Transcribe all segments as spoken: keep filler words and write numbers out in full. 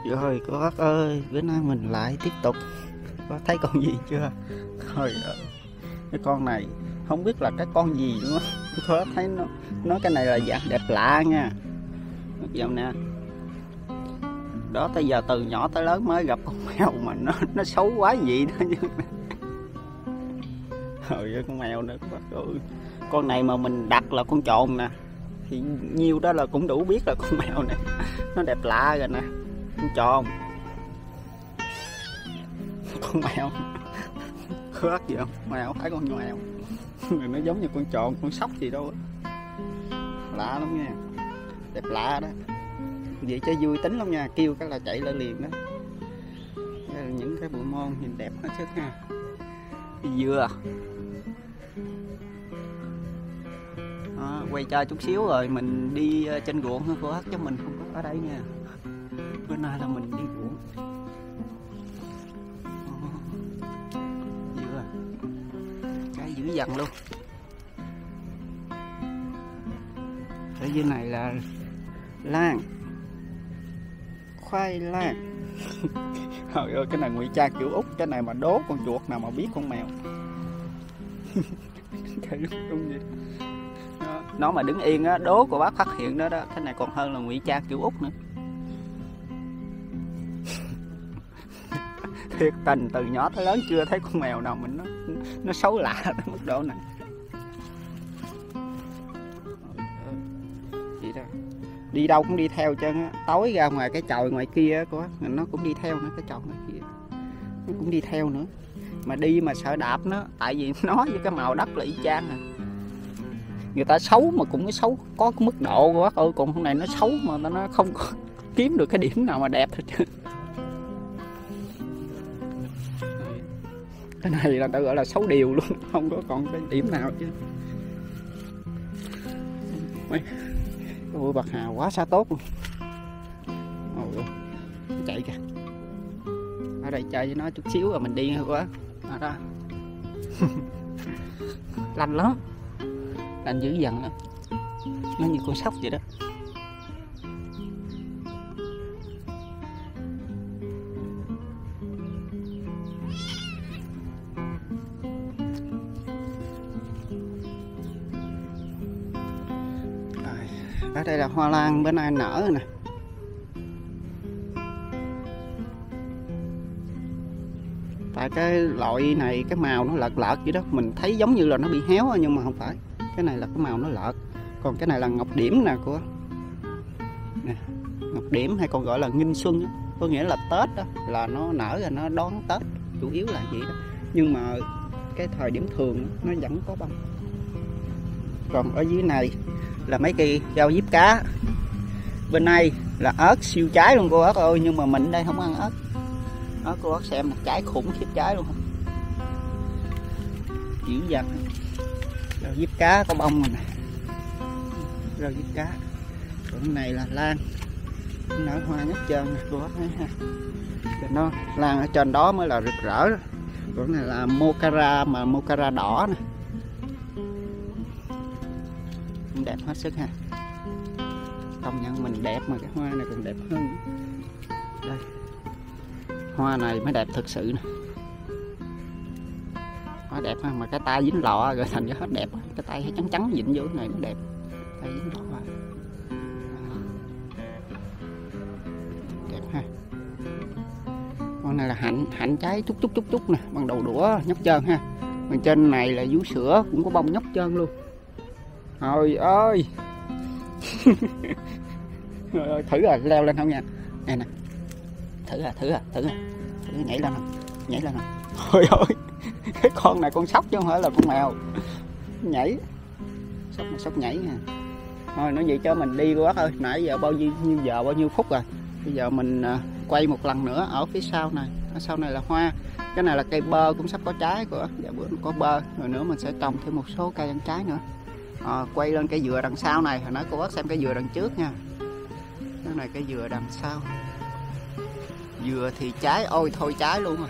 Rồi cô bác ơi, bữa nay mình lại tiếp tục. Có thấy con gì chưa? Trời ơi, cái con này không biết là cái con gì nữa. Cô bác thấy nó nó cái này là dạng đẹp lạ nha. Dạo nè. Đó, tới giờ từ nhỏ tới lớn mới gặp con mèo mà nó nó xấu quá vậy đó chứ. Trời ơi, con mèo nữa các bác ơi. Con này mà mình đặt là con trồn nè, thì nhiêu đó là cũng đủ biết là con mèo này nó đẹp lạ rồi nè. Con trồn, con mèo khác gì không? Mèo phải con mèo nó giống như con trồn, con sóc gì đâu, lạ lắm nha, đẹp lạ đó. Vậy cho vui tính lắm nha, kêu cái là chạy lên liền đó. Đây là những cái bụi môn nhìn đẹp hết sức ha. Dừa đó, quay cho chút xíu rồi mình đi trên ruộng thôi cô, chứ mình không có ở đây nha. Bữa nay là mình đi ruộng. Dừa cái dữ dằn luôn. Ở dưới này là lan, khoai lang. Trời ơi, cái này ngụy trang kiểu Úc, cái này mà đố con chuột nào mà biết con mèo. Nó mà đứng yên á, đố của bác phát hiện đó đó, cái này còn hơn là ngụy trang kiểu Úc nữa. Thiệt tình, từ nhỏ tới lớn chưa thấy con mèo nào mình nó nó xấu lạ đến mức độ này. Vậy đó. Đi đâu cũng đi theo chân á, tối ra ngoài cái chòi ngoài kia của nó cũng đi theo nữa, cái chòi ngoài kia nó cũng đi theo nữa. Mà đi mà sợ đạp nó, tại vì nó với cái màu đất là y chang à. Người ta xấu mà cũng cái xấu có cái mức độ của bác ơi, còn hôm nay nó xấu mà nó không có kiếm được cái điểm nào mà đẹp hết trơn. Cái này là ta gọi là xấu điều luôn, không có còn cái điểm nào chứ. Mấy ôi, bạc hà quá xa tốt luôn. Ôi, chạy kìa. Ở đây chơi với nó chút xíu rồi mình đi thôi quá. Ở đó. Lành lắm, lành dữ dằn lắm, nó như con sóc vậy đó. Ở đây là hoa lan bữa nay nở rồi nè. Tại cái loại này cái màu nó lợt lợt vậy đó, mình thấy giống như là nó bị héo nhưng mà không phải. Cái này là cái màu nó lợt. Còn cái này là ngọc điểm nè của nè, ngọc điểm hay còn gọi là nghinh xuân đó. Có nghĩa là Tết đó, là nó nở rồi nó đón Tết, chủ yếu là vậy đó. Nhưng mà cái thời điểm thường nó vẫn có bông. Còn ở dưới này là mấy cây rau diếp cá. Bên này là ớt siêu trái luôn cô ớt ơi, nhưng mà mình đây không ăn ớt. Đó cô ớt xem một trái khủng khiếp trái luôn. Dữ dằn. Rau diếp cá có bông rồi nè. Rau diếp cá. Còn này là lan, nở hoa nhất trơn nè cô ớt thấy ha. Nó lan ở trên đó mới là rực rỡ đó. Còn này là mocara mà mocara đỏ nè. Đẹp hết sức ha. Công nhận mình đẹp mà cái hoa này còn đẹp hơn. Đây, hoa này mới đẹp thực sự nè. Hoa đẹp ha, mà cái tay dính lọ rồi thành ra hết đẹp. Cái tay hay trắng trắng dính vô cái này mới đẹp. Tay dính lọ đẹp ha. Con này là hạnh, hạnh trái chút chút chút chút nè, bằng đầu đũa nhóc trơn ha. Bên trên này là vú sữa cũng có bông nhóc trơn luôn. Trời ơi. Trời ơi, thử à, leo lên không nha. Nè nè. Thử à, thử à, thử à. Thử nhảy lên không? Nhảy lên không? Trời ơi. Cái con này con sóc chứ không phải là con mèo. Nhảy. Sóc mà sóc nhảy nha. Thôi nói vậy cho mình đi quá ơi. Nãy giờ bao nhiêu, nhiêu giờ bao nhiêu phút rồi. Bây giờ mình quay một lần nữa ở phía sau này. Ở sau này là hoa. Cái này là cây bơ cũng sắp có trái của. Dạ bữa có bơ. Rồi nữa mình sẽ trồng thêm một số cây ăn trái nữa. À, quay lên cây dừa đằng sau này, hồi nãy cô bác xem cây dừa đằng trước nha. Cái này cây dừa đằng sau. Dừa thì trái ôi thôi trái luôn rồi.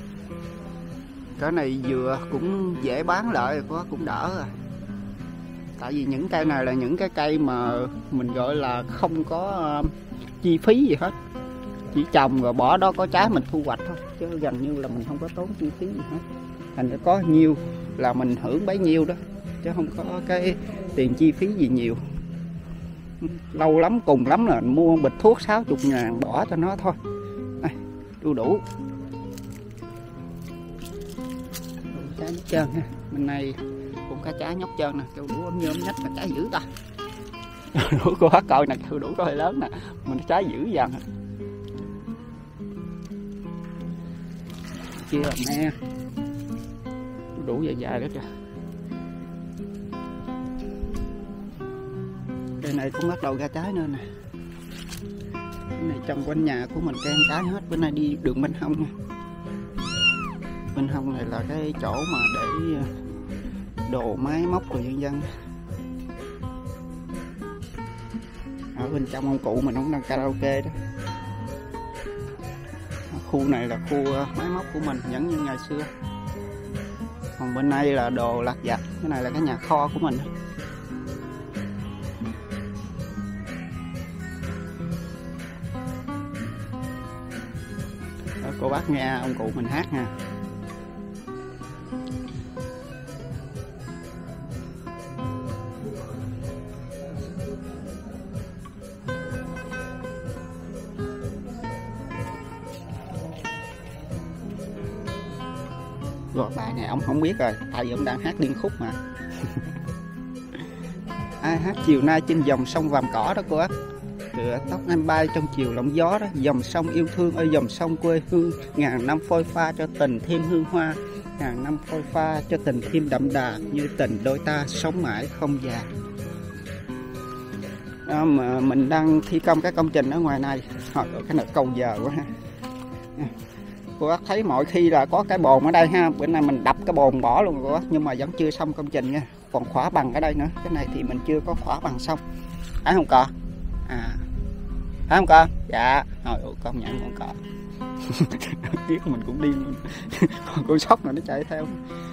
Cái này dừa cũng dễ bán lại, cô bác cũng đỡ rồi. Tại vì những cây này là những cái cây mà mình gọi là không có uh, chi phí gì hết, chỉ trồng rồi bỏ đó có trái mình thu hoạch thôi, chứ gần như là mình không có tốn chi phí gì hết. Thành ra có nhiêu là mình hưởng bấy nhiêu đó, chứ không có cái tiền chi phí gì nhiều. Lâu lắm cùng lắm là mình mua bịch thuốc sáu mươi ngàn bỏ cho nó thôi. Đây, đu đủ cá nhóc trơn ha. Bên này cũng cá trái nhóc trơn nè, kêu đủ ốm nhôm nhách là trái dữ ta. Đủ của hết coi nè, kêu đủ có hơi lớn nè, mình trái dữ dằn. Chia là me đủ dài dài đó kìa. Đây này cũng bắt đầu ra trái nữa nè. Cái này trong quanh nhà của mình cây trái hết. Bữa nay đi đường bên hông nha. Bên hông này là cái chỗ mà để đồ máy móc của nhân dân. Ở bên trong ông cụ mình cũng đang karaoke đó. Khu này là khu máy móc của mình vẫn như ngày xưa. Còn bên đây là đồ lặt vặt. Cái này là cái nhà kho của mình. Đó, cô bác nghe ông cụ mình hát nha. Rồi bài này ông không biết rồi, tại vì ông đang hát điên khúc mà. Ai hát chiều nay trên dòng sông vàm cỏ đó cô á. Tựa tóc anh bay trong chiều lộng gió đó. Dòng sông yêu thương ơi dòng sông quê hương, ngàn năm phôi pha cho tình thêm hương hoa, ngàn năm phôi pha cho tình thêm đậm đà, như tình đôi ta sống mãi không già. Đó, mà mình đang thi công cái công trình ở ngoài này. Hồi cái này cầu giờ quá ha. Cô bác thấy mọi khi là có cái bồn ở đây ha. Bữa nay mình đập cái bồn bỏ luôn cô bác, nhưng mà vẫn chưa xong công trình nha. Còn khỏa bằng ở đây nữa. Cái này thì mình chưa có khỏa bằng xong. Thấy không cò? À, thấy không cò? Dạ. Rồi công nhận con cò. Biết mình cũng điên luôn. Còn con sóc này nó chạy theo.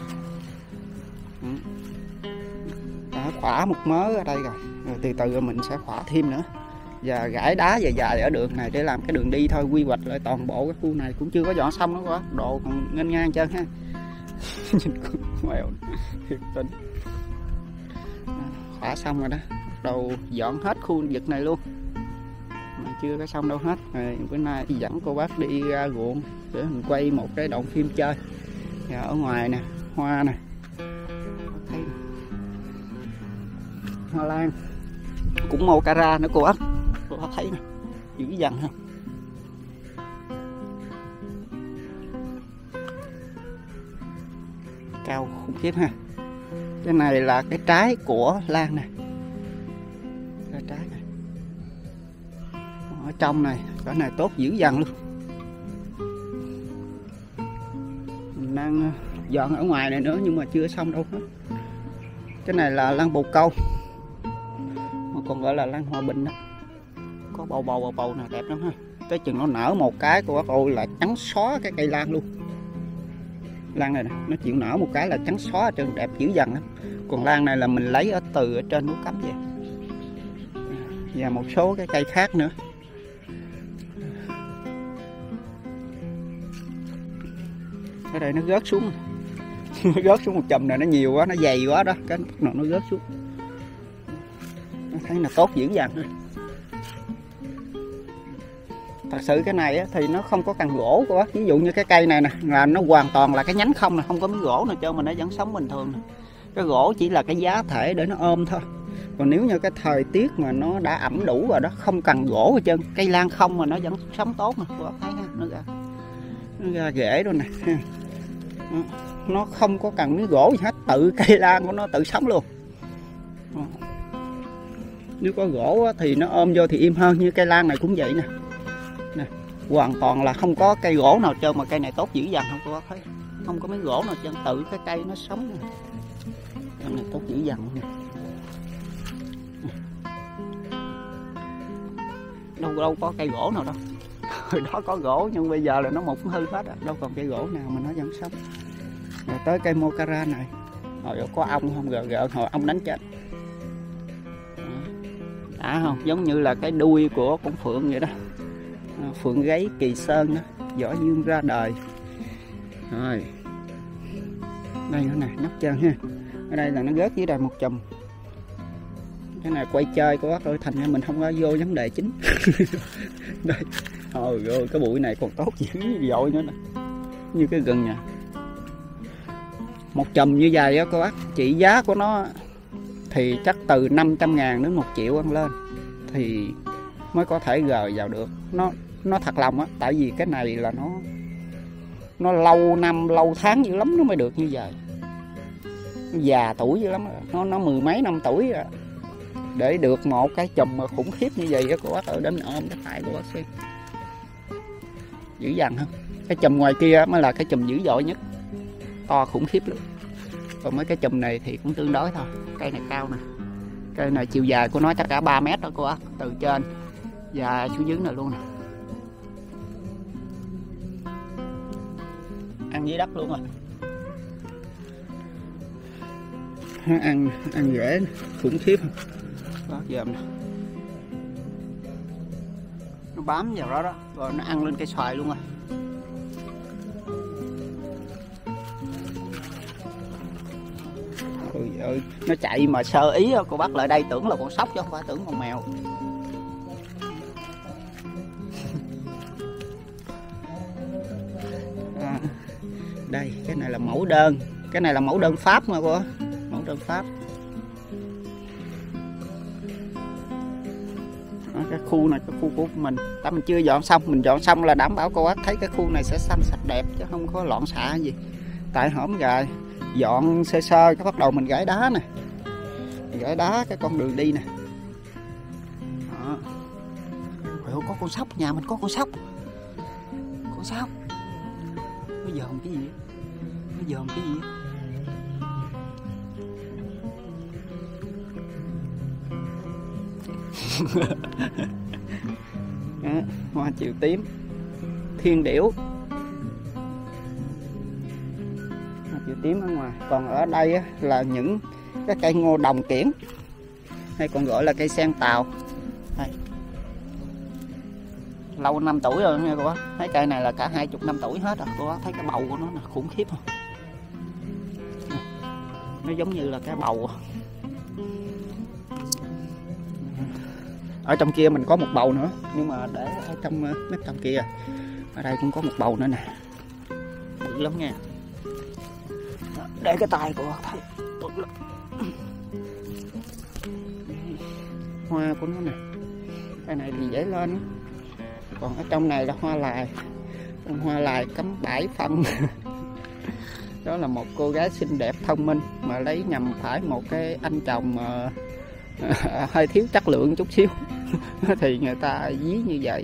Đã khỏa một mớ ở đây rồi. Rồi từ từ mình sẽ khỏa thêm nữa. Và gãi đá dài dài ở đường này để làm cái đường đi thôi. Quy hoạch lại toàn bộ cái khu này cũng chưa có dọn xong nữa quá. Độ còn nghênh ngang trơn ha. Nhìn con mèo thiệt tình. Khỏa xong rồi đó. Bắt đầu dọn hết khu vực này luôn. Mà chưa có xong đâu hết. Rồi bữa nay dẫn cô bác đi ra ruộng để mình quay một cái đoạn phim chơi. Và ở ngoài nè, hoa nè, hoa lan cũng màu cara nữa cô bác. Cô bác thấy nè, dữ dằn ha. Cao khủng khiếp ha. Cái này là cái trái của lan nè. Cái trái này ở trong này, cái này tốt dữ dằn luôn. Mình đang dọn ở ngoài này nữa nhưng mà chưa xong đâu hết. Cái này là lan bồ câu, mà còn gọi là lan hòa bình đó. Có bầu bầu bầu bầu này đẹp lắm ha. Tới chừng nó nở một cái cô bác ơi là trắng xóa cái cây lan luôn. Lan này nè, nó chịu nở một cái là trắng xóa ở trên, đẹp dữ dằn lắm. Còn lan này là mình lấy ở từ ở trên núi Cấm về. Và một số cái cây khác nữa. Ở đây nó rớt xuống. Nó rớt xuống một chùm này nó nhiều quá, nó dày quá đó, cái nó nó rớt xuống. Nó thấy là tốt dữ dằn. Thật sự cái này thì nó không có cần gỗ của bác. Ví dụ như cái cây này nè là nó hoàn toàn là cái nhánh không nè, không có miếng gỗ nào cho mình, nó vẫn sống bình thường nè. Cái gỗ chỉ là cái giá thể để nó ôm thôi. Còn nếu như cái thời tiết mà nó đã ẩm đủ rồi đó, không cần gỗ hết trơn, cây lan không mà nó vẫn sống tốt nè, cô bác thấy ha, nó ra nó ra rễ rồi nè. Nó không có cần miếng gỗ gì hết, tự cây lan của nó tự sống luôn. Nếu có gỗ thì nó ôm vô thì im hơn, như cây lan này cũng vậy nè. Nè, hoàn toàn là không có cây gỗ nào trơn mà cây này tốt dữ dằn không cô bác thấy. Không có miếng gỗ nào trơn, tự cái cây nó sống nè. Cây này tốt dữ dằn luôn nè. Đâu đâu có cây gỗ nào đâu. Hồi đó có gỗ nhưng bây giờ là nó mục hư hết rồi. Đâu còn cây gỗ nào mà nó vẫn sống. Rồi tới cây mocara này. Hồi có ong không, gờ gờ hồi ong đánh chết. đã không, giống như là cái đuôi của con phượng vậy đó, phượng gáy Kỳ Sơn đó, võ dương ra đời. Rồi đây nữa nè, nhóc chân ha, ở đây là nó rớt dưới đây một chùm. Cái này quay chơi của bác ơi, thành ra mình không có vô vấn đề chính. Đây, ôi ơi, cái bụi này còn tốt dữ dội nữa nè, như cái gừng nha. Một chùm như vậy á cô bác, trị giá của nó thì chắc từ năm trăm ngàn đến một triệu ăn lên thì mới có thể gờ vào được. Nó nó thật lòng á, tại vì cái này là nó nó lâu năm lâu tháng dữ lắm nó mới được như vậy. Nó già tuổi dữ lắm, nó nó mười mấy năm tuổi rồi để được một cái chùm mà khủng khiếp như vậy á cô bác ơi. Đến ôm cái tay của bác xem, dữ dằn không? Cái chùm ngoài kia mới là cái chùm dữ dội nhất, to khủng khiếp lắm. Còn mấy cái chùm này thì cũng tương đối thôi. Cây này cao nè, cây này chiều dài của nó chắc cả ba mét đó cô bác, từ trên dài xuống dưới này luôn nè. Ăn dưới đất luôn rồi. ăn ăn rễ khủng khiếp. Đó, dòm nè, nó bám vào đó đó, rồi nó ăn lên cây xoài luôn rồi. Ôi ơi, nó chạy mà sơ ý cô bác lại đây tưởng là con sóc chứ không phải tưởng con mèo. À, đây cái này là mẫu đơn, cái này là mẫu đơn Pháp mà cô, mẫu đơn Pháp. Đó, cái khu này cái khu của mình, tại mình chưa dọn xong, mình dọn xong là đảm bảo cô bác thấy cái khu này sẽ xanh sạch đẹp chứ không có loạn xạ gì. Tại hổm gài dọn sơ sơ cái bắt đầu mình gãy đá nè, mình gãy đá cái con đường đi nè. Đó. Rồi có con sóc, nhà mình có con sóc, con sóc nó dòm cái gì, nó dòm cái gì. Đó, hoa chiều tím thiên điểu, hoa chiều tím ở ngoài. Còn ở đây á, là những cái cây ngô đồng kiển hay còn gọi là cây sen tàu. Đây, lâu năm tuổi rồi nha cô bác. Thấy cây này là cả hai chục năm tuổi hết rồi cô bác. Thấy cái bầu của nó là khủng khiếp không, nó giống như là cái bầu. Ở trong kia mình có một bầu nữa, nhưng mà để ở trong mấy trong kia. Ở đây cũng có một bầu nữa nè, bự lắm nha. Để cái tay của thấy bự lắm. Hoa của nó nè, cái này thì dễ lên đó. Còn ở trong này là hoa lài, con hoa lài cắm bãi phân. Đó là một cô gái xinh đẹp thông minh mà lấy nhầm phải một cái anh chồng mà hơi thiếu chất lượng chút xíu thì người ta dí như vậy.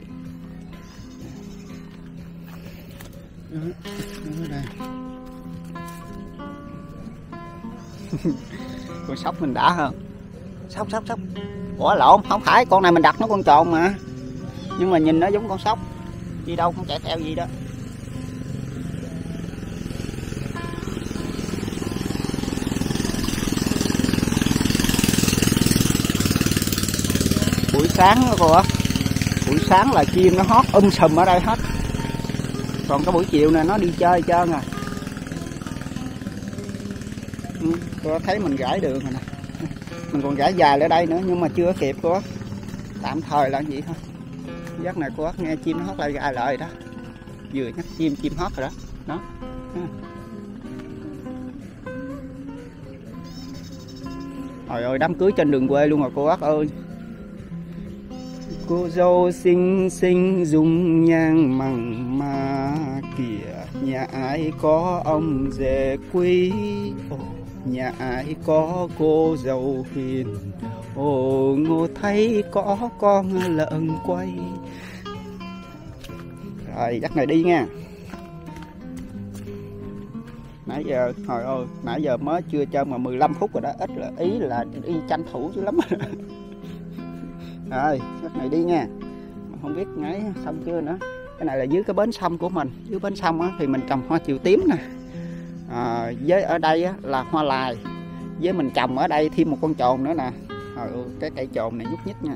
Đó, đó đây. Con sóc mình đã hơn. Sóc sóc sóc. Ủa lộn, không phải, con này mình đặt nó con trồn mà. Nhưng mà nhìn nó giống con sóc. Đi đâu cũng chạy theo gì đó. Buổi sáng đó cô ạ, buổi sáng là chim nó hót um sùm ở đây hết. Còn cái buổi chiều này nó đi chơi trơn à. Ừ, cô thấy mình gãi đường rồi nè, mình còn gãi dài ở đây nữa nhưng mà chưa kịp cô. Tạm thời là vậy thôi. Giấc này cô nghe chim nó hót lại gãi lại đó, vừa nhắc chim chim hót rồi đó. Đó. Trời ơi, đám cưới trên đường quê luôn rồi cô bác ơi. Cô dâu xinh xinh dung nhan mặn mà kìa, nhà ai có ông rể quý, ồ, nhà ai có cô dâu hiền, ồ ngô thấy có con lợn quay. Rồi dắt này đi nha. Nãy giờ hồi ơi, nãy giờ mới chưa chơi mà mười lăm phút rồi đó, ít là ý là đi tranh thủ chứ lắm. Rồi, cái này đi nha. Mà không biết ngấy xong chưa nữa. Cái này là dưới cái bến sông của mình. Dưới bến sông á, thì mình trồng hoa chiều tím nè. À, với ở đây á, là hoa lài. Với mình trồng ở đây thêm một con trồn nữa nè. Rồi cái cây chồn này nhúc nhích nha.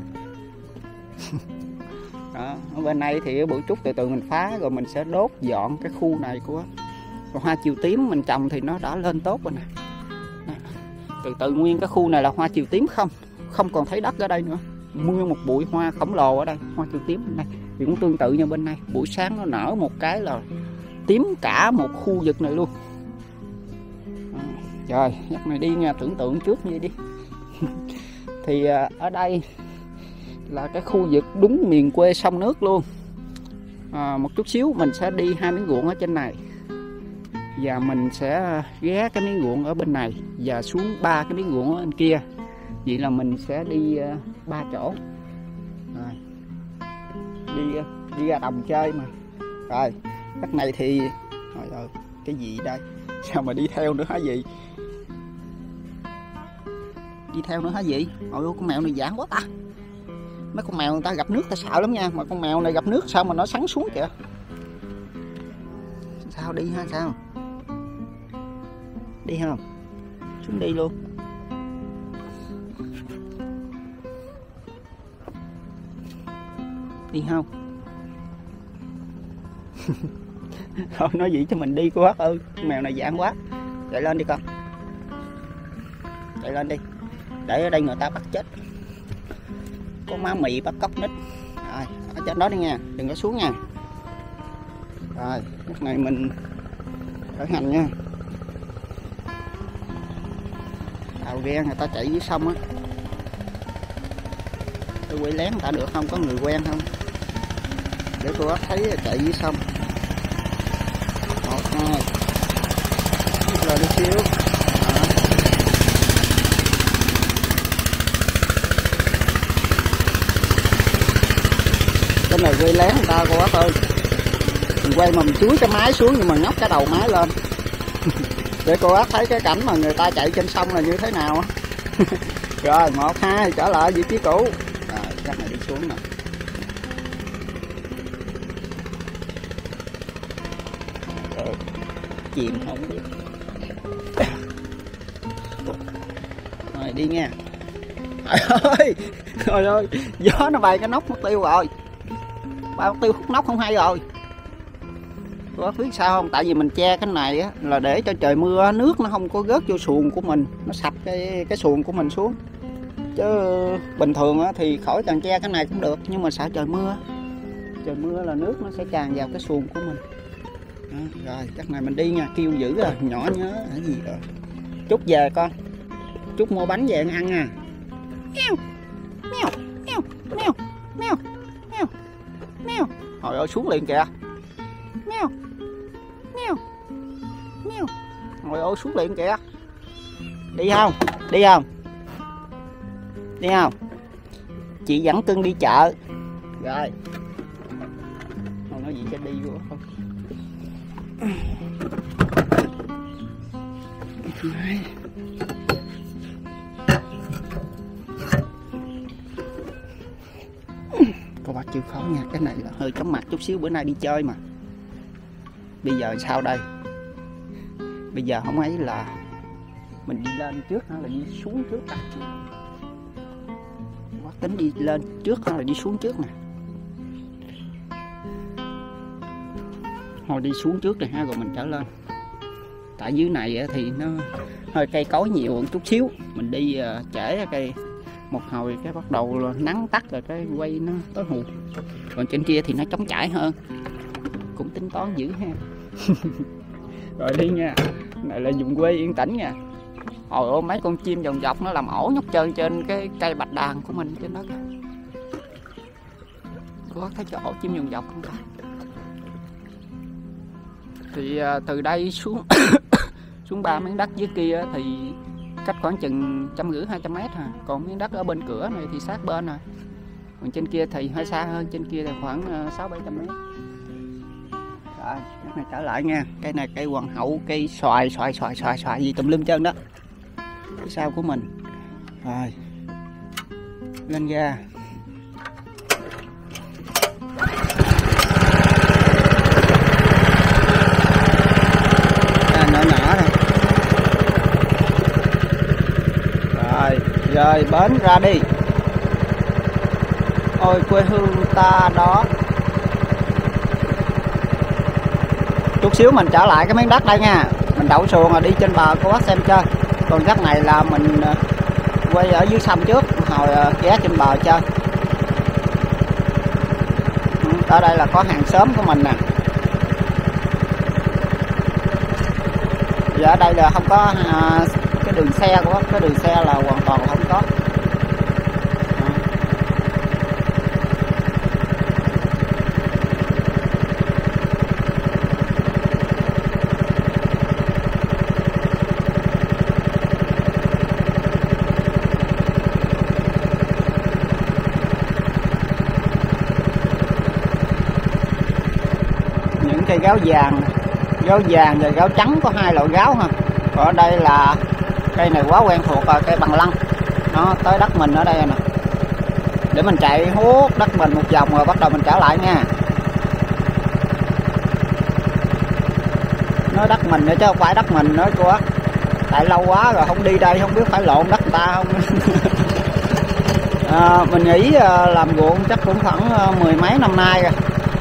Đó, ở bên này thì bụi trúc từ từ mình phá rồi mình sẽ đốt dọn cái khu này của hoa chiều tím mình trồng thì nó đã lên tốt rồi nè. Từ từ nguyên cái khu này là hoa chiều tím không, không còn thấy đất ở đây nữa, nguyên một bụi hoa khổng lồ ở đây, hoa chiều tím bên này thì cũng tương tự như bên này, buổi sáng nó nở một cái là tím cả một khu vực này luôn. À, rồi nhắc này đi nha, tưởng tượng trước như vậy đi. Thì à, ở đây là cái khu vực đúng miền quê sông nước luôn. À, một chút xíu mình sẽ đi hai miếng ruộng ở trên này và mình sẽ ghé cái miếng ruộng ở bên này và xuống ba cái miếng ruộng ở bên kia. Vậy là mình sẽ đi uh, ba chỗ. Rồi. Đi uh, đi ra đồng chơi mà. Rồi, cách này thì rồi, rồi, cái gì đây? Sao mà đi theo nữa hả gì? Đi theo nữa hả gì? Ôi con mèo này dã quá ta. Mấy con mèo người ta gặp nước ta sợ lắm nha, mà con mèo này gặp nước sao mà nó sắn xuống kìa. Sao đi ha sao? Đi không? Xuống đi luôn. Đi không? Thôi nói gì cho mình đi cô bác ơi, mèo này dã quá. Chạy lên đi con. Chạy lên đi. Để ở đây người ta bắt chết. Có má mị bắt cóc nít. Rồi, ở trên đó đi nha, đừng có xuống nha. Rồi, lúc này mình khởi hành nha. Tàu ghe người ta chạy dưới sông á. Tôi quay lén người ta được không? Có người quen không? Để cô bác thấy chạy dưới sông. Một, hai. Rồi đi xíu. Cái này quay lén người ta cô bác ơi. Mình quay mà mình chuối cái máy xuống nhưng mà nhóc cái đầu máy lên. Để cô bác thấy cái cảnh mà người ta chạy trên sông là như thế nào á. Rồi một hai trở lại vị trí cũ. Rồi chắc này đi xuống nè. Rồi, chìm không biết. Rồi đi nha. Trời ơi, trời ơi, gió nó bay cái nóc mất tiêu rồi. Ba mất tiêu hút nóc không hay rồi. Cô bác biết sao không? Tại vì mình che cái này á, là để cho trời mưa nước nó không có rớt vô xuồng của mình, nó sạch cái cái xuồng của mình xuống. Chứ bình thường á, thì khỏi cần che cái này cũng được, nhưng mà sợ trời mưa. Trời mưa là nước nó sẽ tràn vào cái xuồng của mình. Đó, rồi chắc này mình đi nha, kêu dữ rồi, nhỏ nhớ cái gì rồi. Chút về con. Chút mua bánh về ăn nha. Mèo, mèo, mèo, mèo, mèo, mèo, mèo. Trời ơi xuống liền kìa. Mèo, mèo, mèo. Trời ơi xuống liền kìa. Đi không? Đi không? Đi không? Chị dẫn cưng đi chợ. Rồi. Không nói gì cho đi vô không? Cô bác chịu khó nha, cái này là hơi chóng mặt chút xíu, bữa nay đi chơi mà. Bây giờ sao đây? Bây giờ không ấy là mình đi lên trước hay là đi xuống trước ta? Bác tính đi lên trước hay là đi xuống trước nè? Thôi đi xuống trước này ha, rồi mình trở lên. Tại dưới này thì nó hơi cây cối nhiều một chút xíu. Mình đi trễ cây một hồi cái bắt đầu là nắng tắt rồi cái quay nó tối hù. Còn trên kia thì nó trống trải hơn. Cũng tính toán dữ ha. Rồi đi nha. Này là vùng quê yên tĩnh nha. Hồi ôi mấy con chim vòng dọc nó làm ổ nhúc trơn trên cái cây bạch đàn của mình trên đó kìa. Có thấy chỗ ổ chim vòng dọc không ta? Thì từ đây xuống xuống ba miếng đất dưới kia thì cách khoảng chừng trăm rưỡi hai trăm mét ha. Còn miếng đất ở bên cửa này thì sát bên rồi. Còn trên kia thì hơi xa hơn, trên kia là khoảng sáu bảy trăm mét. Rồi, cái này trở lại nha. Cây này cây hoàng hậu, cây xoài xoài xoài xoài xoài gì tùm lum chân đó. Phía sau của mình. Rồi. Lên ra. À, nhỏ nhỏ này. Rồi, rồi rời bến ra đi. Ôi quê hương ta đó. Chút xíu mình trở lại cái miếng đất đây nha. Mình đậu xuồng rồi đi trên bờ cô bác xem chơi. Còn đất này là mình quay ở dưới sông trước, hồi ghé trên bờ chơi. Ở đây là có hàng xóm của mình nè. Giờ ở đây là không có à, cái đường xe của cái đường xe là hoàn toàn là không có. Những cây gáo vàng, gáo vàng và gáo trắng, có hai loại gáo ha. Còn ở đây là cây này quá quen thuộc rồi, cây bằng lăng. Nó tới đất mình ở đây nè. Để mình chạy hút đất mình một vòng rồi bắt đầu mình trở lại nha. Nói đất mình nữa chứ không phải đất mình nữa cô á. Tại lâu quá rồi không đi đây, không biết phải lộn đất người ta không. à, mình nghĩ làm ruộng chắc cũng khoảng mười mấy năm nay rồi.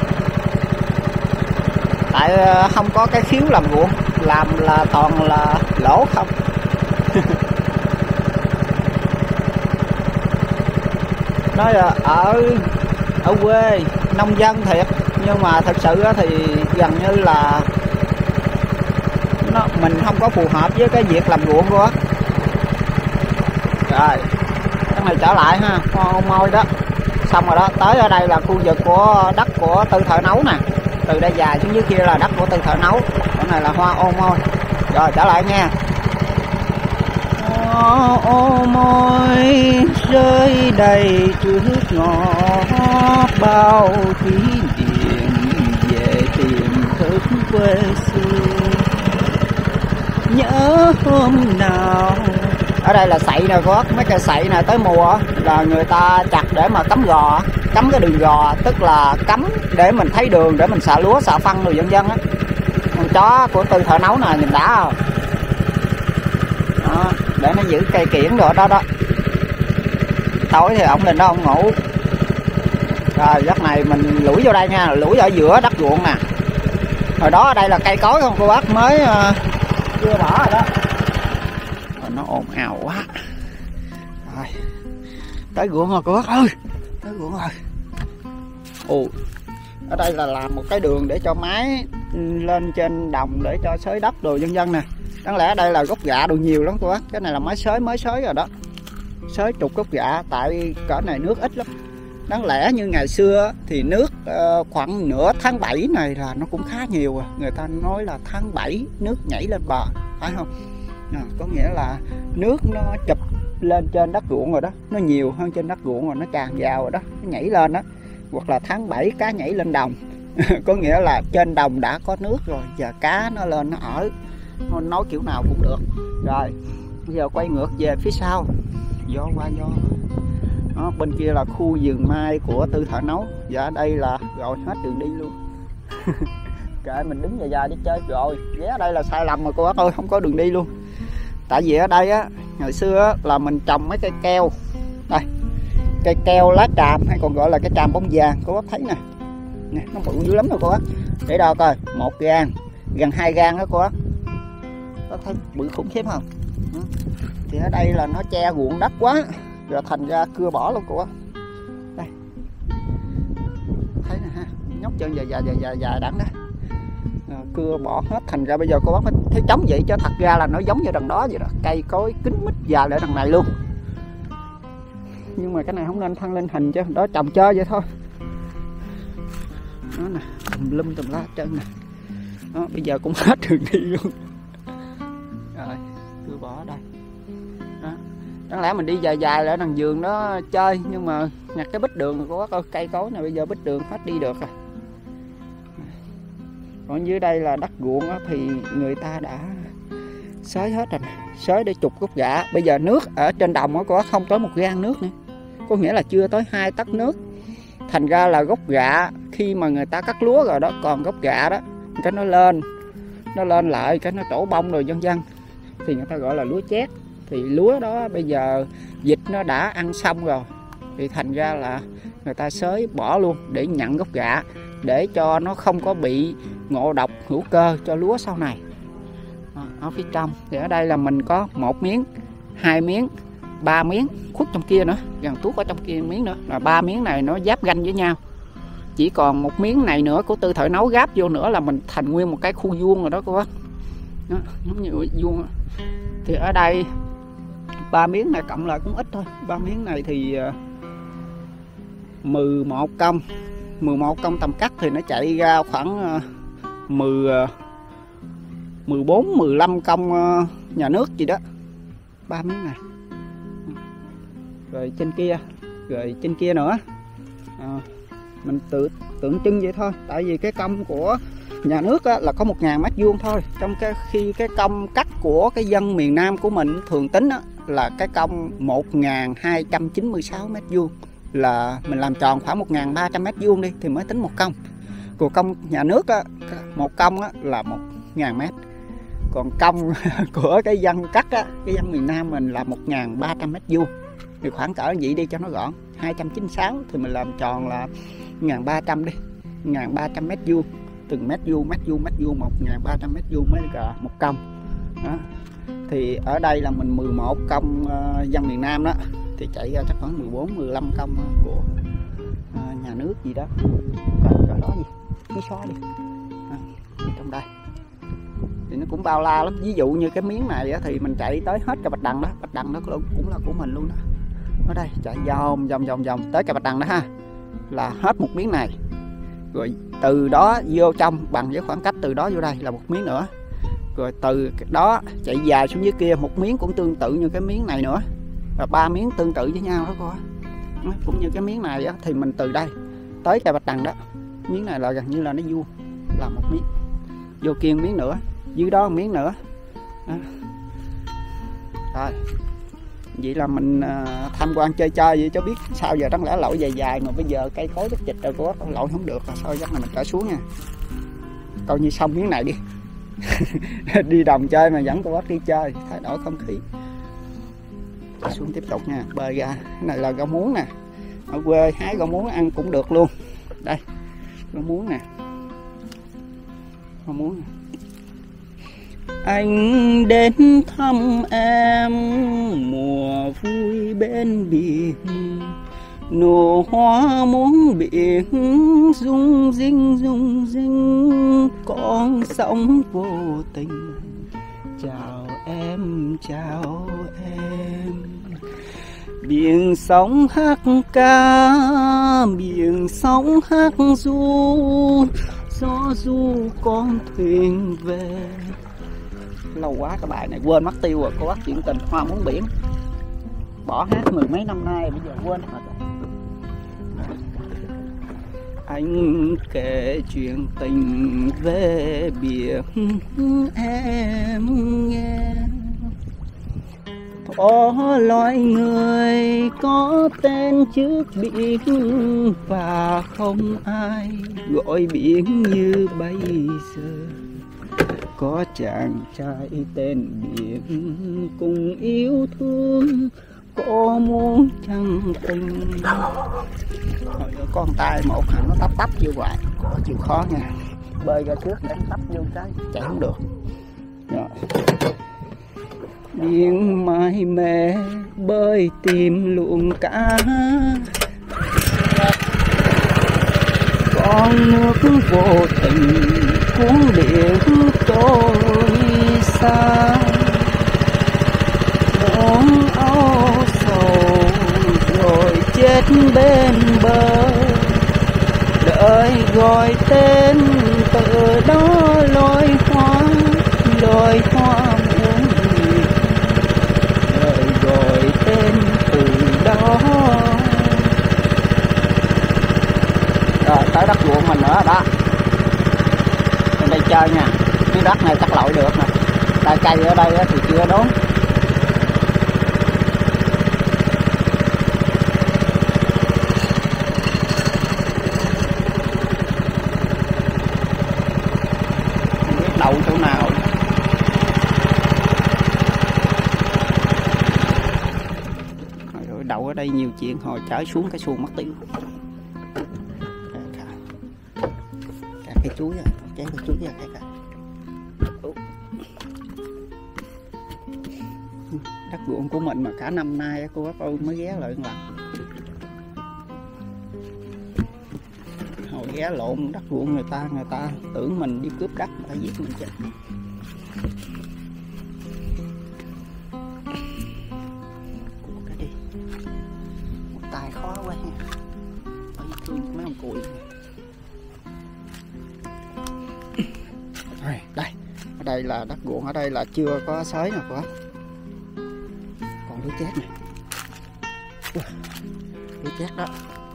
Tại không có cái khiếu làm ruộng, làm là toàn là lỗ không. Nói là ở ở quê nông dân thiệt, nhưng mà thật sự thì gần như là nó mình không có phù hợp với cái việc làm ruộng của. Rồi cái này trở lại ha, hoa môi đó xong rồi đó. Tới ở đây là khu vực của đất của Tư Thợ Nấu nè. Từ đây dài xuống dưới kia là đất của Tư Thợ Nấu. Cái này là hoa ô môi. Rồi trở lại nha. Hoa ô môi rơi đầy trước ngõ, bao kỷ niệm về tìm thức quê xưa. Nhớ hôm nào. Ở đây là sậy nè có mấy cây sậy nè, tới mùa là người ta chặt để mà cắm gò, cắm cái đường gò, tức là cắm để mình thấy đường để mình xạ lúa xạ phân rồi dân dân á. Con chó của Tư Thợ Nấu nè, nhìn đã không? Đó, để nó giữ cây kiển rồi đó đó. Tối thì ổng lên đó ông ngủ. Rồi giấc này mình lủi vô đây nha, lủi ở giữa đất ruộng nè. Hồi đó ở đây là cây cối không cô bác, mới uh, chưa bỏ rồi đó. Rồi nó ồn ào quá. Rồi tới ruộng rồi cô bác ơi, tới ruộng rồi. Ồ, ở đây là làm một cái đường để cho máy lên trên đồng để cho xới đất đồ dân dân nè. Đáng lẽ đây là gốc gạ đồ nhiều lắm cô bác. Cái này là máy xới mới xới rồi đó. Xới trục gốc gạ, tại cỡ này nước ít lắm. Đáng lẽ như ngày xưa thì nước uh, khoảng nửa tháng bảy này là nó cũng khá nhiều à. Người ta nói là tháng bảy nước nhảy lên bờ, phải không? À, có nghĩa là nước nó chụp lên trên đất ruộng rồi đó, nó nhiều hơn trên đất ruộng rồi, nó tràn vào rồi đó, nó nhảy lên đó. Hoặc là tháng bảy cá nhảy lên đồng. Có nghĩa là trên đồng đã có nước rồi, giờ cá nó lên nó ở. Nói kiểu nào cũng được. Rồi bây giờ quay ngược về phía sau. Gió qua gió. Đó, bên kia là khu vườn mai của Tư Thợ Nấu. Và ở đây là rồi hết đường đi luôn. Kệ mình đứng dài dài đi chơi rồi. Ghé ở đây là sai lầm rồi cô bác ơi, không có đường đi luôn. Tại vì ở đây á, ngày xưa á, là mình trồng mấy cây keo. Đây, cây keo lá tràm hay còn gọi là cái tràm bông vàng, cô bác thấy nè. Nè, nó bự dữ lắm rồi cô bác. Để đo coi, một gang, gần hai gang đó cô bác. Có thấy bự khủng khiếp không? Thì ở đây là nó che ruộng đất quá, rồi thành ra cưa bỏ luôn cô bác. Đây, thấy nè ha, nhóc chân dài dài dài dài, dài đẳng đó. À, cưa bỏ hết, thành ra bây giờ cô bác phải thấy trống vậy, chứ thật ra là nó giống như đằng đó vậy đó, cây cối kín mít dài lại đằng này luôn. Nhưng mà cái này không nên thăng lên hình chứ, đó trồng chơi vậy thôi. Đó nè, tùm lum tùm lá chân nè. Đó, bây giờ cũng hết đường đi luôn. Rồi, cưa bỏ đây. Đó. Đáng lẽ mình đi dài dài lại đằng vườn đó chơi, nhưng mà nhặt cái bích đường của có cây cối này, bây giờ bích đường hết đi được rồi. Còn dưới đây là đất ruộng đó, thì người ta đã xới hết rồi nè, xới để trục gốc gạ. Bây giờ nước ở trên đồng đó có không tới một gang nước nữa, có nghĩa là chưa tới hai tấc nước. Thành ra là gốc gạ khi mà người ta cắt lúa rồi đó, còn gốc gạ đó cái nó lên, nó lên lại cái nó trổ bông rồi vân vân, thì người ta gọi là lúa chét. Thì lúa đó bây giờ vịt nó đã ăn xong rồi, thì thành ra là người ta xới bỏ luôn để nhận gốc rạ, để cho nó không có bị ngộ độc hữu cơ cho lúa sau này. Ở phía trong thì ở đây là mình có một miếng, hai miếng, ba miếng khuất trong kia nữa, gần tuốt ở trong kia miếng nữa, là ba miếng này nó giáp ganh với nhau. Chỉ còn một miếng này nữa của Tư Thợ nấu gáp vô nữa là mình thành nguyên một cái khu vuông rồi đó cô bác. Đó, giống như vuông. Thì ở đây ba miếng này cộng lại cũng ít thôi. Ba miếng này thì mười một công, mười một công tầm cắt thì nó chạy ra khoảng mười, mười bốn, mười lăm công nhà nước gì đó. Ba miếng này. Rồi trên kia, rồi trên kia nữa. À, mình tự tượng trưng vậy thôi, tại vì cái công của nhà nước á, là có một ngàn mét vuông thôi, trong cái khi cái công cắt của cái dân miền Nam của mình thường tính á, là cái công một nghìn hai trăm chín mươi sáu mét vuông, là mình làm tròn khoảng một nghìn ba trăm mét vuông đi thì mới tính một công. Còn công nhà nước á, một công á, là một nghìn mét, còn công của cái dân cắt á, cái dân miền Nam mình là một nghìn ba trăm mét vuông, thì khoảng cỡ vậy đi cho nó gọn. Hai trăm chín mươi sáu thì mình làm tròn là một nghìn ba trăm đi, một nghìn ba trăm mét vuông, từng mét vuông mét vuông mét vuông một nghìn ba trăm mét vuông mới là một công đó. Thì ở đây là mình mười một công uh, dân miền Nam đó, thì chạy ra chắc khoảng mười bốn, mười lăm công của uh, nhà nước gì đó. Còn cái đó gì cái xóa đi à, trong đây thì nó cũng bao la lắm. Ví dụ như cái miếng này á, thì mình chạy tới hết cái Bạch Đằng đó, Bạch Đằng đó cũng là của mình luôn đó. Ở đây chạy vòng vòng vòng vòng tới cái Bạch Đằng đó ha, là hết một miếng này. Rồi từ đó vô trong bằng với khoảng cách từ đó vô đây là một miếng nữa. Rồi từ đó chạy dài xuống dưới kia một miếng cũng tương tự như cái miếng này nữa. Và ba miếng tương tự với nhau đó cô. Cũng như cái miếng này á, thì mình từ đây tới cái Bạch Đằng đó, miếng này là gần như là nó vuông, là một miếng. Vô kia một miếng nữa, dưới đó một miếng nữa đó. Rồi vậy là mình uh, tham quan chơi chơi vậy cho biết sao giờ đáng lẽ lội dài dài mà bây giờ cây cối đất dịch rồi có lội không được, là sao chắc là mình trở xuống nha, coi như xong miếng này đi. Đi đồng chơi mà dẫn cô bác đi chơi, thay đổi không khí. Trở xuống tiếp tục nha, bơi ra. Cái này là rau muống nè, ở quê hái rau muống ăn cũng được luôn. Đây rau muống nè, rau muống nè. Anh đến thăm em mùa vui bên biển, nụ hoa muống biển rung rinh rung rinh, con sóng vô tình chào em chào em. Biển sóng hát ca, biển sóng hát ru, gió du con thuyền về. Lâu quá cái bài này quên mất tiêu rồi, cô bác chuyện tình hoa muống biển bỏ hát mười mấy năm nay bây giờ quên hết rồi. Anh kể chuyện tình về biển em nghe, có loài người có tên trước biển và không ai gọi biển như bây giờ. Có chàng trai tên biển cùng yêu thương, có muốn chân tình. Con tay một hẳn nó tấp tấp như vậy, có chịu khó nha. Bơi ra trước để tấp vô cái chạy không được. Rồi. Biển mai mê bơi tìm luồng cá, con nước vô tình cuốn biển trôi xa. Nỗi âu sầu rồi chết bên bờ, đợi gọi tên từ đó lối hoa, lối hoa muôn người, đợi gọi tên từ đó. Rồi tới đất ruộng mình nữa đó, bên đây chơi nha. Cái đất này chắc lội được nè, tại cây ở đây thì chưa đốn. Không biết đậu chỗ nào. đây nhiều chuyện, hồi chở xuống cái xuồng mất tiêu. Cả, cả cái chuối à, kéo cái chuối ra cả cả. Đất ruộng của mình mà cả năm nay cô bác ơi mới ghé lại một lần. Hồi ghé lộn đất ruộng người ta, người ta tưởng mình đi cướp đất, người ta giết mình chết. Cái đi, một tay khó quá nha. Ôi, thương mấy ông cùi. Rồi, đây, ở đây là đất ruộng, ở đây là chưa có xới nè cô bác. Còn đứa chết này, đứa chết đó.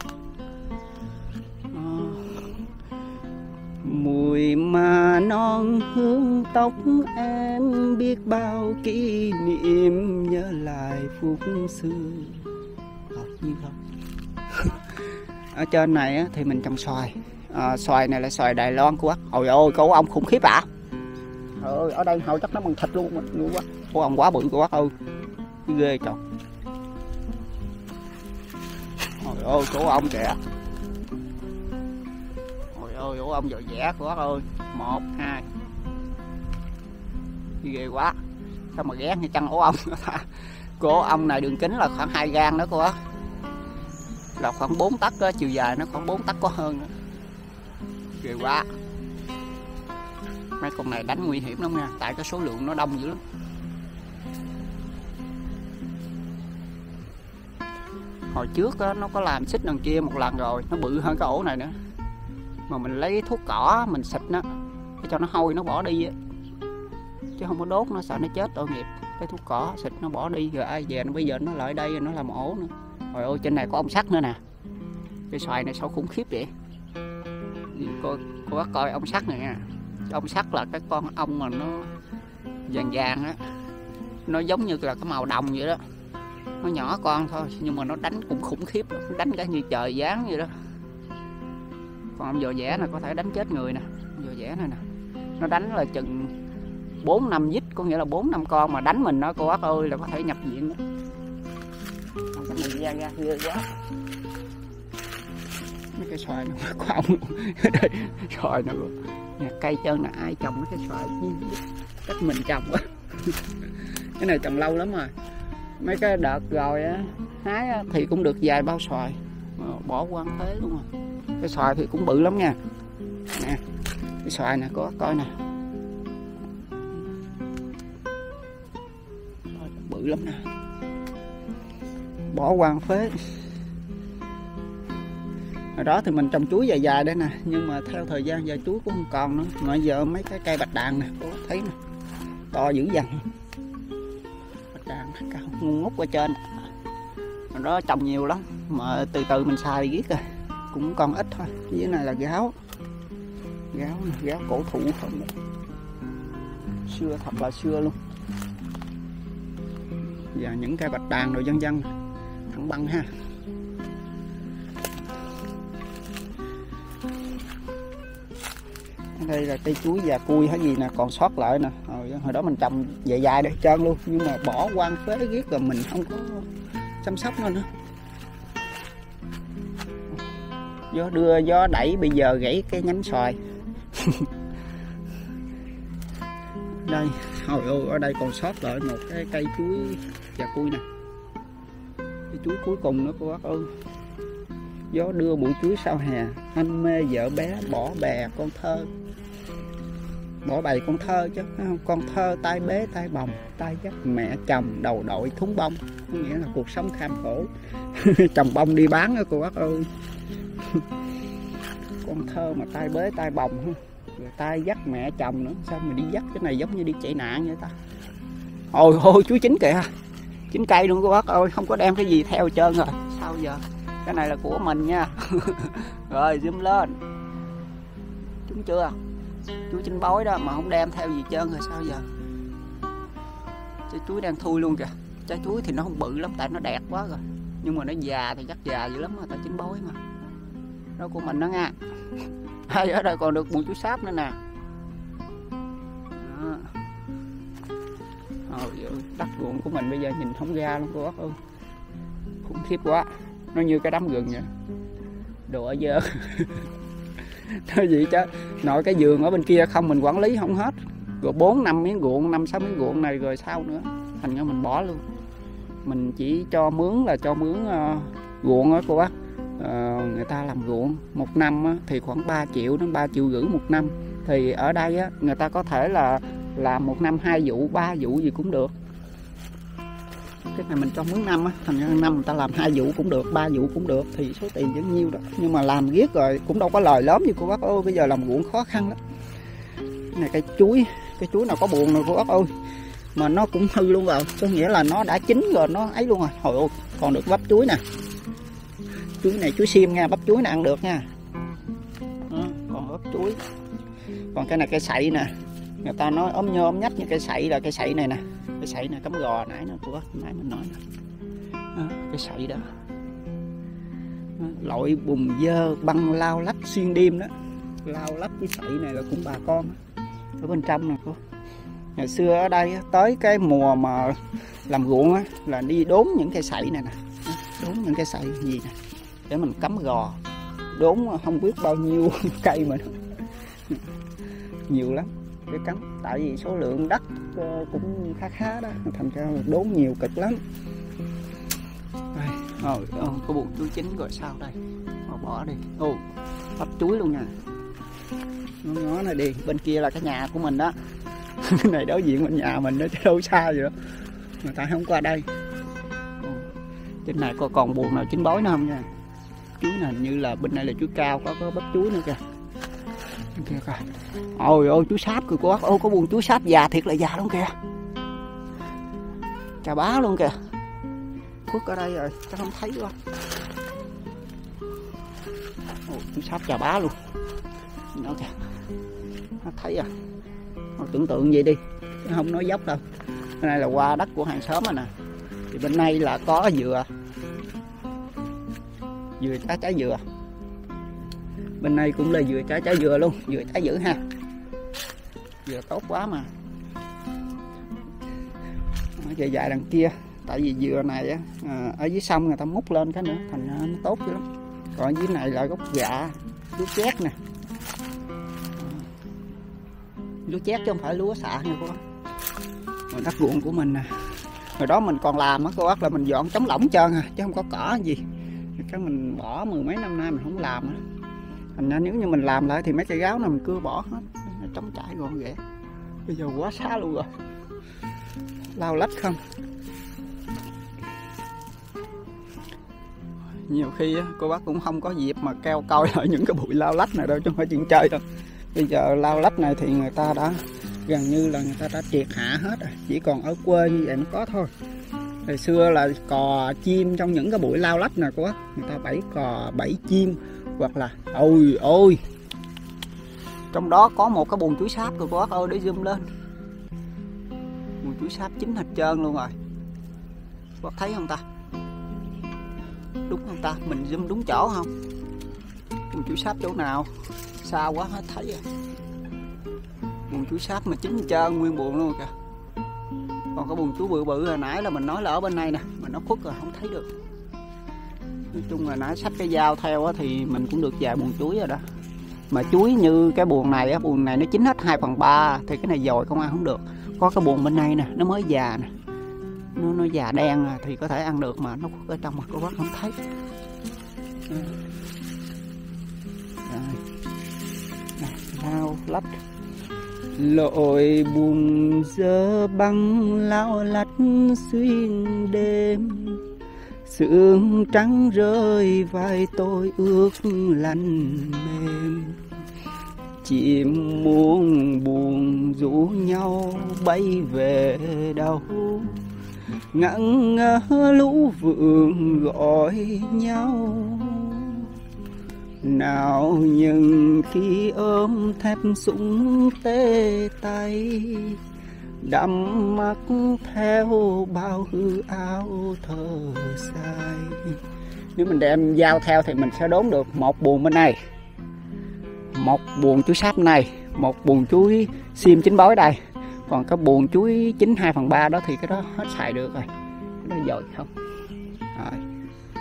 Mùi mà non hương tóc em, biết bao kỷ niệm nhớ lại phút xưa. Thật như không. Ở trên này á, thì mình trồng xoài. À, xoài này là xoài Đài Loan của bác. Ôi ôi, cô ông khủng khiếp ạ. À? Ơi, ở đây hồi chắc nó bằng thịt luôn mình luôn quá. Cô ông quá bự của bác ơi. Ghê trời. Ôi ôi, cô ông kìa. Ôi ôi ông vợ vẽ của bác ơi. Một, hai. Ghê quá. Sao mà ghét như chân ổ ông. Của ông này đường kính là khoảng hai gang đó cô bác. Là khoảng bốn tấc đó, chiều dài nó khoảng bốn tấc có hơn nữa. Ghê quá. Mấy con này đánh nguy hiểm lắm nha, tại cái số lượng nó đông dữ lắm. Hồi trước đó, nó có làm xích đằng kia một lần rồi, nó bự hơn cái ổ này nữa. Mà mình lấy thuốc cỏ mình xịt nó để cho nó hôi nó bỏ đi á, chứ không có đốt nó sợ nó chết tội nghiệp. Cái thuốc cỏ xịt nó bỏ đi rồi ai về nó bây giờ nó lại đây nó làm ổ nữa. Trời ơi, trên này có ông sắt nữa nè. Cái xoài này sao khủng khiếp vậy. Cô, cô bác coi ông sắt này nha. Ông sắt là cái con ong mà nó vàng vàng á, nó giống như là cái màu đồng vậy đó. Nó nhỏ con thôi nhưng mà nó đánh cũng khủng khiếp, nó đánh cả như trời giáng vậy đó. Còn ông vò vẽ này có thể đánh chết người nè. Vò vẽ này nè, nó đánh là chừng bốn năm vít, có nghĩa là bốn năm con mà đánh mình đó cô bác ơi là có thể nhập viện đó. Cái này ra ra ghê quá. Mấy cái xoài nó có ông đây, xoài nó nè, cây chân là ai trồng mấy cái xoài cách mình trồng quá. Cái này trồng lâu lắm rồi. Mấy cái đợt rồi á hái á, thì cũng được vài bao xoài bỏ quan phế luôn rồi. Cái xoài thì cũng bự lắm nha. Nè, cái xoài nè có coi nè, bự lắm nè, bỏ quan phế. Hồi đó thì mình trồng chuối dài dài đây nè, nhưng mà theo thời gian giờ chuối cũng không còn nữa. Mà giờ mấy cái cây bạch đàn nè, có thấy nè, to dữ dằn. Bạch đàn cao ngun ngút qua trên. Hồi đó trồng nhiều lắm, mà từ từ mình xài ghét rồi, cũng còn ít thôi. Dưới này là gáo, gáo nè, gáo cổ thụ không nè. Xưa thật là xưa luôn. Và những cây bạch đàn rồi dân dân thẳng băng ha. Đây là cây chuối già cui hay gì nè còn sót lại nè. Hồi, hồi đó mình trồng dài dài để trơn luôn, nhưng mà bỏ quan phế ghét rồi mình không có chăm sóc nó nữa. Gió đưa gió đẩy bây giờ gãy cái nhánh xoài. Đây, hồi ôi ở đây còn sót lại một cái cây chuối già cui nè. Cái chuối cuối cùng nữa cô bác ơi. Gió đưa bụi chuối sau hè, anh mê vợ bé bỏ bè con thơ. Bỏ bầy con thơ chứ không? Con thơ tay bế tay bồng, tay dắt mẹ chồng đầu đội thúng bông. Có nghĩa là cuộc sống kham khổ. Chồng bông đi bán đó cô bác ơi. Con thơ mà tay bế tay bồng, rồi tay dắt mẹ chồng nữa. Sao mà đi dắt cái này giống như đi chạy nạn vậy ta. Ôi ôi chuối chín kìa, chín cây luôn cô bác ơi, không có đem cái gì theo trơn rồi. Sao giờ? Cái này là của mình nha. Rồi zoom lên. Trúng chưa? Chuối chín bói đó mà không đem theo gì trơn rồi sao giờ? Trái chuối đang thui luôn kìa. Trái chuối thì nó không bự lắm tại nó đẹp quá rồi. Nhưng mà nó già thì chắc già dữ lắm mà, tại chín bói mà. Đó của mình đó nha. Hay ở đây còn được một chuối sáp nữa nè. Đó. Ôi, đất ruộng của mình bây giờ nhìn không ra luôn cô bác ơi. Khủng khủng khiếp quá, nó như cái đám rừng vậy, đồ dơ. Nói gì chứ nội cái vườn ở bên kia không mình quản lý không hết, rồi bốn năm miếng ruộng, năm sáu miếng ruộng này rồi sao nữa, thành ra mình bỏ luôn. Mình chỉ cho mướn là cho mướn uh, ruộng á cô bác. Uh, người ta làm ruộng một năm á, thì khoảng ba triệu đến ba triệu rưỡi một năm. Thì ở đây á, người ta có thể là làm một năm hai vụ, ba vụ gì cũng được. Cái này mình cho mướn năm á, thành ra năm người ta làm hai vụ cũng được, ba vụ cũng được, thì số tiền vẫn nhiêu đó. Nhưng mà làm riết rồi cũng đâu có lời lớn như cô bác ơi, bây giờ làm ruộng khó khăn lắm. Cái này cây chuối, cây chuối nào có buồn rồi cô bác ơi, mà nó cũng hư luôn rồi, có nghĩa là nó đã chín rồi, nó ấy luôn rồi. Hồi ôi, còn được bắp chuối nè, chuối này chuối xiêm nha, bắp chuối này ăn được nha. Đó, còn bắp chuối. Còn cái này cây sậy nè, người ta nói ốm nhôm nhách như cây sậy, là cây sậy này nè, cây sậy này cắm gò nãy nữa của nãy mình nói nè. Đó, cây sậy đó. Đó, loại bùn dơ băng lao lách xuyên đêm đó, lao lách cái sậy này là cũng bà con đó. Ở bên trong nè cô. Ngày xưa ở đây tới cái mùa mà làm ruộng á, là đi đốn những cây sậy này nè, đốn những cây sậy gì nè để mình cắm gò, đốn không biết bao nhiêu cây mà nhiều lắm để cắm, tại vì số lượng đất cũng khá khá đó, thành ra đốn nhiều cực lắm. Đây, rồi có buồn chuối chín rồi sao đây, bỏ, bỏ đi. Ô, bắp chuối luôn nha, nó ngó này đi, bên kia là cái nhà của mình đó. Cái này đối diện bên nhà mình nó đâu xa vậy đó, mà tại không qua đây. Trên này có còn buồn nào chín bói nữa không nha. Chuối này như là bên này là chuối cao, có có bắp chuối nữa kìa. Bên kia coi. Ôi ôi chuối sáp kìa cô bác. Ôi có buồn chuối sáp già thiệt là già luôn kìa. Chà bá luôn kìa. Khuất ở đây rồi, chắc không thấy quá. Ôi chuối sáp chà bá luôn. Nó kìa. Nó thấy à. Nó tưởng tượng vậy đi, không nói dốc đâu. Cái này là qua đất của hàng xóm rồi nè. Thì bên này là có dừa, dừa trái trái dừa. Bên này cũng là dừa trái trái dừa luôn, dừa trái dữ ha, dừa tốt quá mà. Dài dài đằng kia, tại vì dừa này á, à, ở dưới sông người ta múc lên cái nữa, thành ra nó tốt dữ lắm. Còn ở dưới này là gốc gạ, lúa chét nè, lúa chét chứ không phải lúa xạ nha cô bác. Rồi đất ruộng của mình nè, hồi đó mình còn làm á cô bác, là mình dọn trống lỏng trơn à, chứ không có cỏ gì. Cái mình bỏ mười mấy năm nay mình không làm á, thành ra nếu như mình làm lại thì mấy cây gáo này mình cưa bỏ hết, nó trống trải gọn ghẽ. Bây giờ quá xa luôn rồi, lao lách không. Nhiều khi á, cô bác cũng không có dịp mà keo coi lại những cái bụi lao lách này đâu, chứ không phải chuyện chơi đâu. Bây giờ lao lách này thì người ta đã gần như là người ta đã triệt hạ hết rồi, chỉ còn ở quê như vậy mới có thôi. Hồi xưa là cò chim trong những cái bụi lao lách này cô bác, người ta bẫy cò bẫy chim, hoặc là ôi ôi trong đó có một cái buồng chuối sáp rồi cô bác ơi, để zoom lên. Buồng chuối sáp chín hết trơn luôn rồi, bác thấy không ta, đúng không ta, mình zoom đúng chỗ không? Buồng chuối sáp chỗ nào, xa quá hết thấy rồi. Buồng chuối sáp mà chín hết trơn nguyên buồng luôn kìa. Còn cái buồng chuối bự bự hồi nãy là mình nói là ở bên này nè, mà nó khuất rồi không thấy được. Nói chung là nãy xách cái dao theo á, thì mình cũng được vài buồng chuối rồi đó. Mà chuối như cái buồng này á, buồng này nó chín hết hai phần ba thì cái này dồi không ăn không được. Có cái buồng bên này nè, nó mới già nè, nó nó già đen thì có thể ăn được, mà nó khuất ở trong mà cô bác không thấy. Lao lách lội buồn dơ băng lao lách xuyên đêm, sương trắng rơi vai tôi ướt lạnh mềm. Chim muôn buồn rủ nhau bay về đâu, ngẩn ngơ lũ vượng gọi nhau. Nào nhưng khi ôm thép súng tê tay, đắm mắt theo bao hư áo thơ sai. Nếu mình đem dao theo thì mình sẽ đốn được một buồng bên này, một buồng chuối sáp này, một buồng chuối xiêm chín bói đây. Còn cái buồng chuối chín hai phần ba đó thì cái đó hết xài được rồi, cái đó dồi không. Rồi.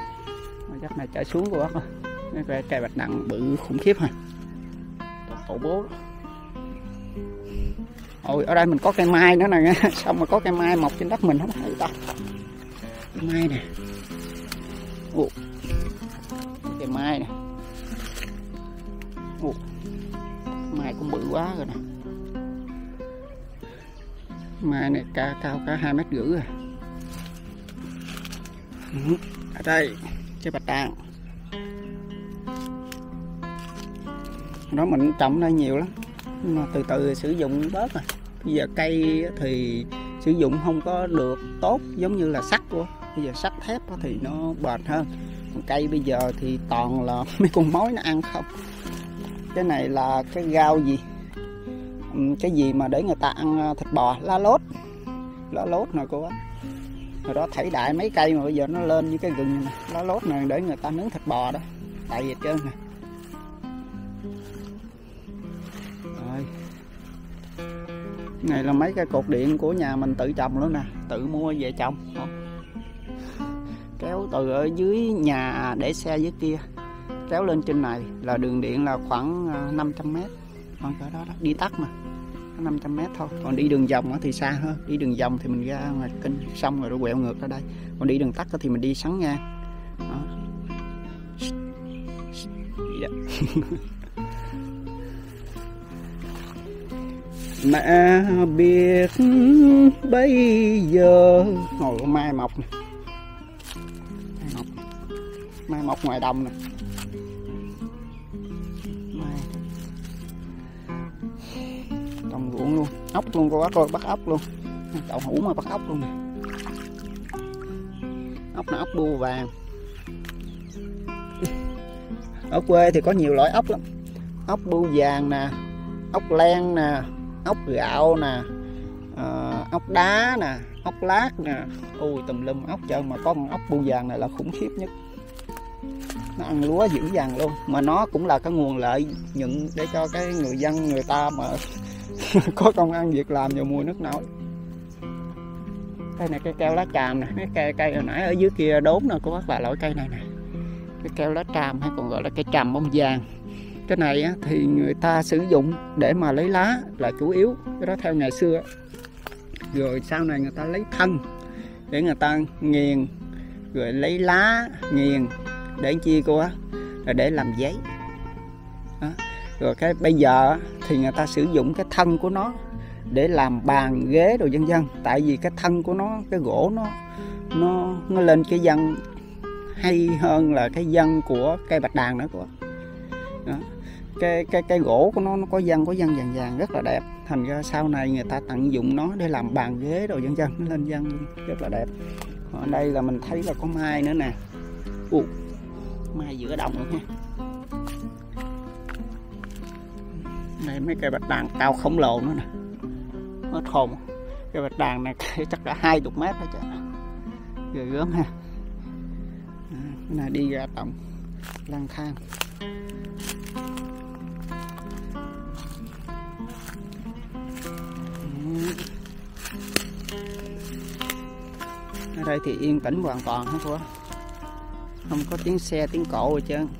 Chắc này trở xuống của bác thôi. Cái cây bạch đằng bự khủng khiếp ha. Tổ bố. Ôi ở đây mình có cây mai nữa nè, sao mà có cây mai mọc trên đất mình không thấy ta. Cây mai nè. Ồ. Cây mai nè. Ồ. Mai cũng bự quá rồi nè. Mai này cao cao cả hai mét rưỡi rồi. Ở đây cây bạch đàn. Đó mình trồng đây nhiều lắm, nhưng mà từ từ sử dụng bớt rồi. Bây giờ cây thì sử dụng không có được tốt giống như là sắt của. Bây giờ sắt thép thì nó bền hơn. Còn cây bây giờ thì toàn là mấy con mối nó ăn không. Cái này là cái rau gì? Cái gì mà để người ta ăn thịt bò, lá lốt. Lá lốt nè cô á. Hồi đó thảy đại mấy cây mà bây giờ nó lên như cái gừng này. Lá lốt này để người ta nướng thịt bò đó. Tại vì trơn nè. Rồi. Này là mấy cái cột điện của nhà mình tự trồng luôn nè. Tự mua về trồng. Kéo từ ở dưới nhà để xe dưới kia. Kéo lên trên này là đường điện là khoảng năm trăm mét. Còn cái đó, đó đi tắt mà năm trăm mét thôi. Còn đi đường vòng thì xa hơn. Đi đường vòng thì mình ra ngoài kênh xong rồi nó quẹo ngược ra đây. Còn đi đường tắt thì mình đi sắn ngang. Yeah. Mẹ biết bây giờ ngồi mai mọc nè. Mai mọc, mai mọc ngoài đồng nè. Trồng ruộng luôn, ốc luôn cô bác ơi, bắt ốc luôn. Đậu hũ mà bắt ốc luôn nè. Ốc là ốc bươu vàng. Ở quê thì có nhiều loại ốc lắm. Ốc bươu vàng nè, ốc len nè, ốc gạo nè, uh, ốc đá nè, ốc lát nè. Ôi tùm lum ốc trơn, mà có con ốc bươu vàng này là khủng khiếp nhất. Nó ăn lúa dữ dằn luôn, mà nó cũng là cái nguồn lợi nhuận để cho cái người dân người ta mà có công ăn việc làm vào mùa nước nổi. Cây này cây keo lá tràm nè, cái cây cây hồi nãy ở dưới kia đốn nè cô bác, là loại cây này nè, cái keo lá tràm hay còn gọi là cây tràm bông vàng. Cái này á, thì người ta sử dụng để mà lấy lá là chủ yếu, cái đó theo ngày xưa. Rồi sau này người ta lấy thân để người ta nghiền, rồi lấy lá nghiền để chi cô á, là để làm giấy. Đó. Rồi cái bây giờ thì người ta sử dụng cái thân của nó để làm bàn ghế đồ vân vân. Tại vì cái thân của nó, cái gỗ nó nó nó lên cái vân hay hơn là cái vân của cây bạch đàn nữa cô. Đó. Cái cái cái gỗ của nó nó có vân có vân vàng vàng rất là đẹp. Thành ra sau này người ta tận dụng nó để làm bàn ghế đồ vân vân, nó lên vân rất là đẹp. Ở đây là mình thấy là có mai nữa nè. Ủa, mai giữa đồng luôn nha. Đây mấy cây bạch đàn cao khổng lồ nữa nè. Hết hồn. Cây bạch đàn này chắc đã hai mươi mét đó chứ. Ghê gớm ha. Cái này đi ra tổng lang thang. Ở đây thì yên tĩnh hoàn toàn hết cô. Không có tiếng xe, tiếng cộ gì trơn.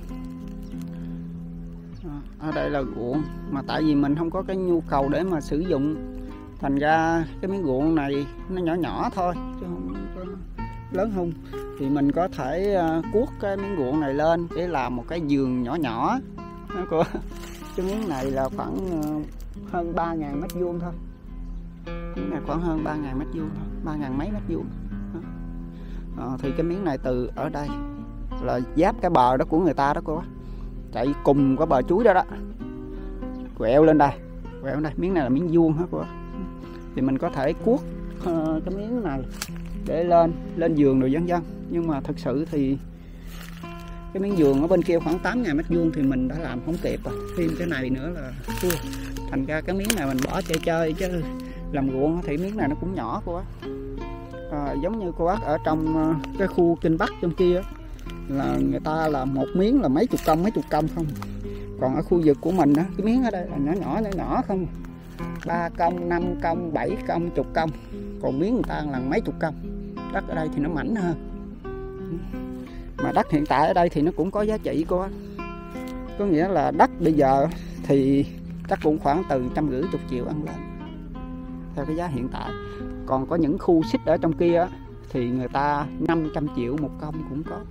Ở đây là ruộng, mà tại vì mình không có cái nhu cầu để mà sử dụng, thành ra cái miếng ruộng này nó nhỏ nhỏ thôi chứ không có lớn không. Thì mình có thể cuốc cái miếng ruộng này lên để làm một cái vườn nhỏ nhỏ đó cô. Cái miếng này là khoảng hơn ba ngàn mét vuông thôi. Miếng này khoảng hơn ba ngàn mét vuông thôi, ba ngàn mấy mét vuông. À, thì cái miếng này từ ở đây là giáp cái bờ đó của người ta đó cô, chạy cùng cái bờ chuối đó đó, quẹo lên đây, quẹo lên đây. Miếng này là miếng vuông hết cô. Thì mình có thể cuốc uh, cái miếng này để lên lên vườn rồi vân vân. Nhưng mà thực sự thì cái miếng vườn ở bên kia khoảng tám ngàn mét vuông thì mình đã làm không kịp rồi, thêm cái này nữa là thua. Thành ra cái miếng này mình bỏ chơi chơi, chứ làm ruộng thì miếng này nó cũng nhỏ cô á. À, giống như cô bác ở trong cái khu Kinh Bắc trong kia là người ta là một miếng là mấy chục công mấy chục công không. Còn ở khu vực của mình đó, cái miếng ở đây là nhỏ nhỏ nhỏ nhỏ không, ba công, năm công, bảy công, chục công. Còn miếng người ta là mấy chục công. Đất ở đây thì nó mảnh hơn. Mà đất hiện tại ở đây thì nó cũng có giá trị của, có nghĩa là đất bây giờ thì chắc cũng khoảng từ trăm rưỡi chục triệu ăn lên theo cái giá hiện tại. Còn có những khu xích ở trong kia thì người ta năm trăm triệu một công cũng có.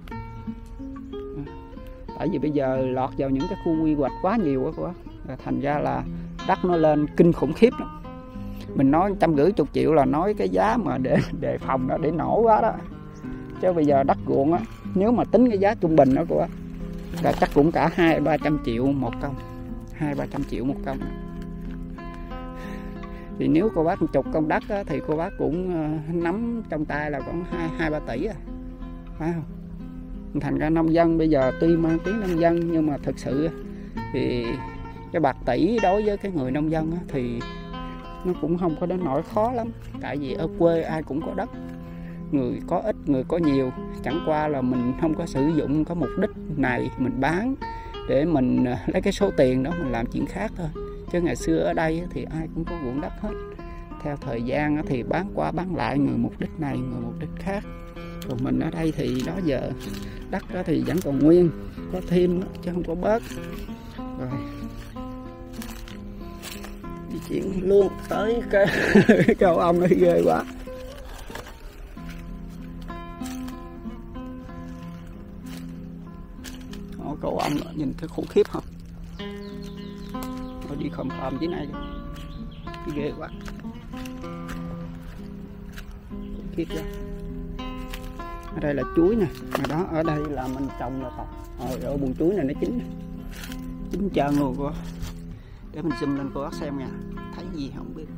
Tại vì bây giờ lọt vào những cái khu quy hoạch quá nhiều quá, thành ra là đất nó lên kinh khủng khiếp lắm. Mình nói trăm rưỡi chục triệu là nói cái giá mà để đề phòng đó, để nổ quá đó. Chứ bây giờ đất ruộng á, nếu mà tính cái giá trung bình đó của là chắc cũng cả hai ba trăm triệu một công, hai ba trăm triệu một công. Thì nếu cô bác một chục công đất á, thì cô bác cũng nắm trong tay là khoảng hai hai ba tỷ à, phải không? Thành ra nông dân bây giờ tuy mang tiếng nông dân nhưng mà thực sự thì cái bạc tỷ đối với cái người nông dân á, thì nó cũng không có đến nỗi khó lắm. Tại vì ở quê ai cũng có đất, người có ít người có nhiều, chẳng qua là mình không có sử dụng có mục đích này, mình bán để mình lấy cái số tiền đó mình làm chuyện khác thôi. Chứ ngày xưa ở đây thì ai cũng có ruộng đất hết. Theo thời gian thì bán qua bán lại, người mục đích này người mục đích khác. Còn mình ở đây thì đó giờ đất đó thì vẫn còn nguyên, có thêm chứ không có bớt. Rồi di chuyển luôn tới cái cầu ông này ghê quá. Ồ, cầu ông nhìn thấy khủng khiếp không? Rồi đi khom khom dưới này ghê quá, khủng khiếp đó. Ở đây là chuối nè, mà đó ở đây là mình trồng là rồi ở buồng chuối này nó chín chín trơn luôn cô. Để mình zoom lên cô bác xem nha, thấy gì không biết.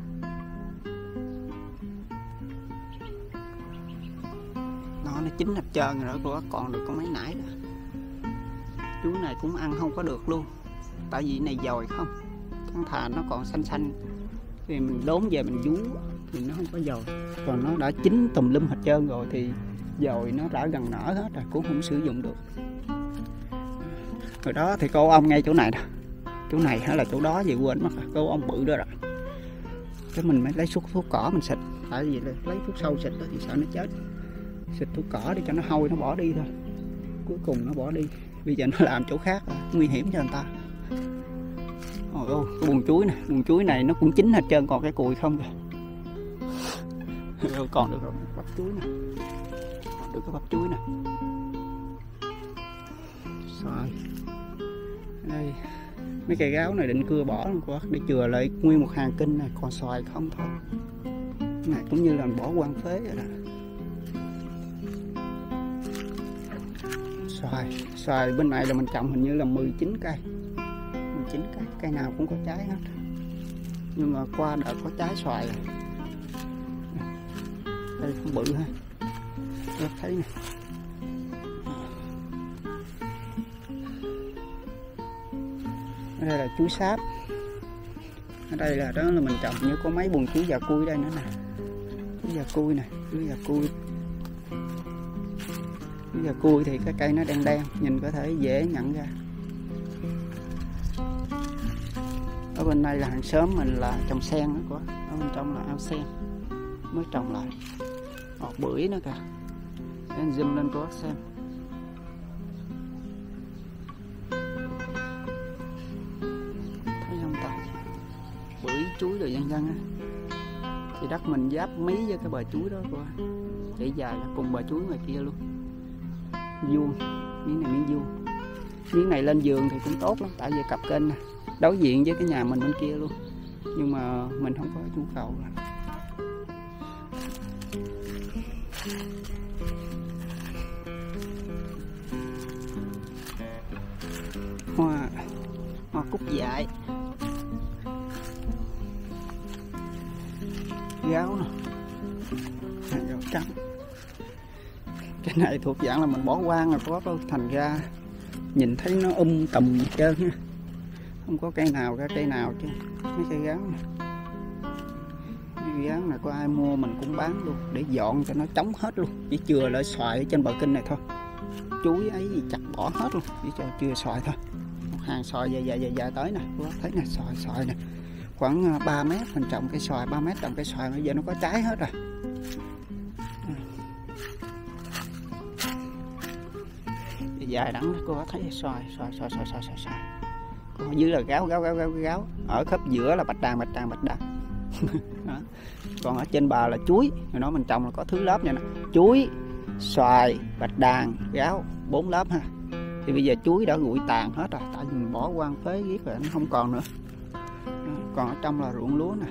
Nó nó chín hết trơn rồi đó cô bác, còn được có mấy nải nữa. Chuối này cũng ăn không có được luôn, tại vì này dồi không, con thà nó còn xanh xanh thì mình đốn về mình vú thì nó không có dồi. Còn nó đã chín tùm lum hết trơn rồi thì dồi nó đã gần nở hết rồi, cũng không sử dụng được. Rồi đó thì cô ông ngay chỗ này nè, chỗ này hay là chỗ đó gì quên mất rồi, cô ông bự đó rồi. Cái mình mới lấy thuốc thuốc cỏ mình xịt, tại vì lấy thuốc sâu xịt đó thì sợ nó chết. Xịt thuốc cỏ để cho nó hôi nó bỏ đi thôi. Cuối cùng nó bỏ đi, bây giờ nó làm chỗ khác rồi, nguy hiểm cho người ta. Ôi ôi, cái buồng chuối nè, buồng chuối này nó cũng chín hết trơn, còn cái cùi không kìa. Còn được rồi, bắp chuối nè, còn được cái bắp chuối nè. Xoài đây, mấy cây gáo này định cưa bỏ luôn quá, để chừa lại nguyên một hàng kinh này, còn xoài không thôi. Cái này cũng như là bỏ hoang phế rồi đó. Xoài, xoài bên này là mình trồng hình như là mười chín cây, mười chín cây, cây nào cũng có trái hết. Nhưng mà qua đợt có trái xoài rồi. Đây không bự ha, tôi thấy nè. Ở đây là chuối sáp. Ở đây là đó là mình trồng như có mấy buồng chuối già cui đây nữa nè. Chuối già cui nè, chuối già cui. Chuối già cui thì cái cây nó đen đen, nhìn có thể dễ nhận ra. Ở bên đây là hàng xóm mình là trồng sen nữa quá. Ở bên trong là ao sen mới trồng lại. Ngọt bưởi nữa kìa. Để anh zoom lên cô bác xem. Thấy không ta? Bưởi, chuối rồi vân vân á. Thì đất mình giáp mí với cái bờ chuối đó cô. Để dài cùng bờ chuối ngoài kia luôn. Vuông, miếng này miếng vuông. Miếng này lên vườn thì cũng tốt lắm, tại vì cặp kênh nè, đối diện với cái nhà mình bên kia luôn. Nhưng mà mình không có nhu cầu rồi. Hoa, hoa cúc dại, gáo nè, gáo trắng. Cái này thuộc dạng là mình bỏ hoang rồi có đâu, thành ra nhìn thấy nó um tùm hết trơn nha, không có cây nào ra cây nào chứ. Mấy cây gáo nè, mấy gáo này có ai mua mình cũng bán luôn, để dọn cho nó trống hết luôn, chỉ chừa lại xoài ở trên bờ kinh này thôi. Chuối ấy gì chặt bỏ hết luôn, chỉ cho chừa xoài thôi. Một hàng xoài dài dài dài dài tới nè, cô thấy nè, xoài xoài nè, khoảng ba mét mình trồng cây xoài, ba mét trồng cây xoài, bây giờ nó có trái hết rồi. dài đẳng cô bác thấy xoài xoài xoài xoài xoài xoài xoài. Còn dưới là gáo gáo gáo gáo gáo, ở khớp giữa là bạch đàn bạch đàn bạch đàn. Còn ở trên bờ là chuối, rồi nói mình trồng là có thứ lớp nha nè, chuối, xoài, bạch đàn, gáo, bốn lớp ha. Thì bây giờ chuối đã nguội tàn hết rồi, tại vì mình bỏ quang phế giết rồi nó không còn nữa. Còn ở trong là ruộng lúa nè.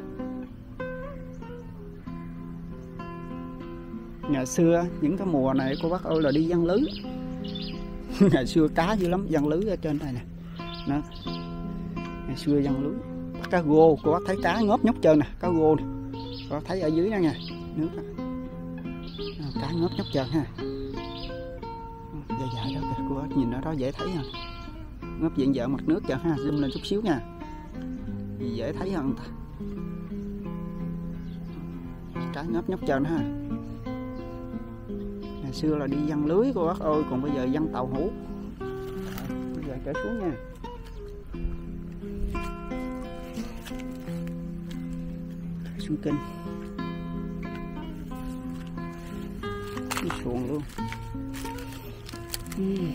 Ngày xưa những cái mùa này cô bác ơi là đi giăng lưới. Ngày xưa cá dữ lắm, giăng lưới ở trên này nè. Đó. Ngày xưa giăng lưới, cá gô, cô bác thấy cá ngóp nhóc trơn nè, cá gô nè. Cô bác thấy ở dưới đó nha, nước đó. Cá ngóp nhóc trơn ha. Dài dài đó kìa, cô bác nhìn ở đó dễ thấy ha. Ngóp diện vợ mặt nước cho ha, zoom lên chút xíu nha. Dễ thấy hơn ta. Cá ngóp nhóc trơn ha. Ngày xưa là đi giăng lưới cô bác ơi, còn bây giờ giăng tàu hũ. Bây giờ trở xuống nha. Xuống kênh. Đi xuồng luôn. Uhm.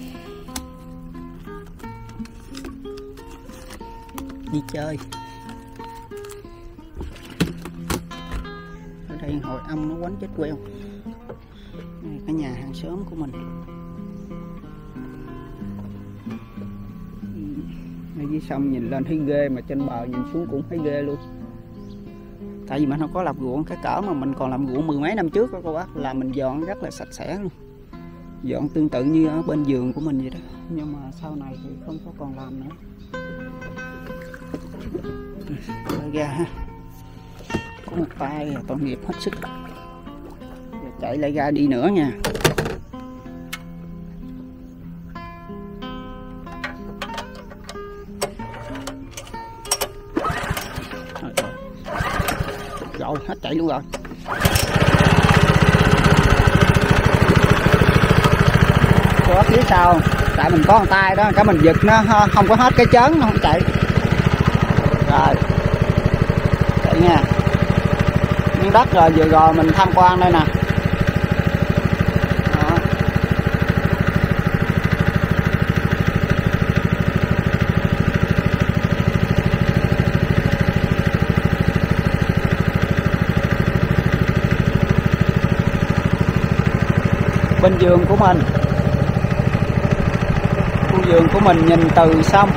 Đi chơi. Ở đây hồi ong nó quánh chết queo. Cái nhà hàng xóm của mình. Ở dưới sông nhìn lên thấy ghê, mà trên bờ nhìn xuống cũng thấy ghê luôn. Tại vì mình không có làm ruộng cái cỡ mà mình còn làm ruộng mười mấy năm trước đó cô bác, là mình dọn rất là sạch sẽ luôn. Dọn tương tự như ở bên vườn của mình vậy đó. Nhưng mà sau này thì không có còn làm nữa. Rồi ra ha. Có một tay tội nghiệp hết sức. Giờ chạy lại ra đi nữa nha. Rồi hết chạy luôn rồi. Có phía sau, tại mình có một tay đó, cả mình giật nó không có hết cái chớn nó không chạy. Rồi chạy nha. Miếng đất rồi vừa rồi mình tham quan đây nè. Đó. Bên vườn của mình, khu vườn của mình nhìn từ sông.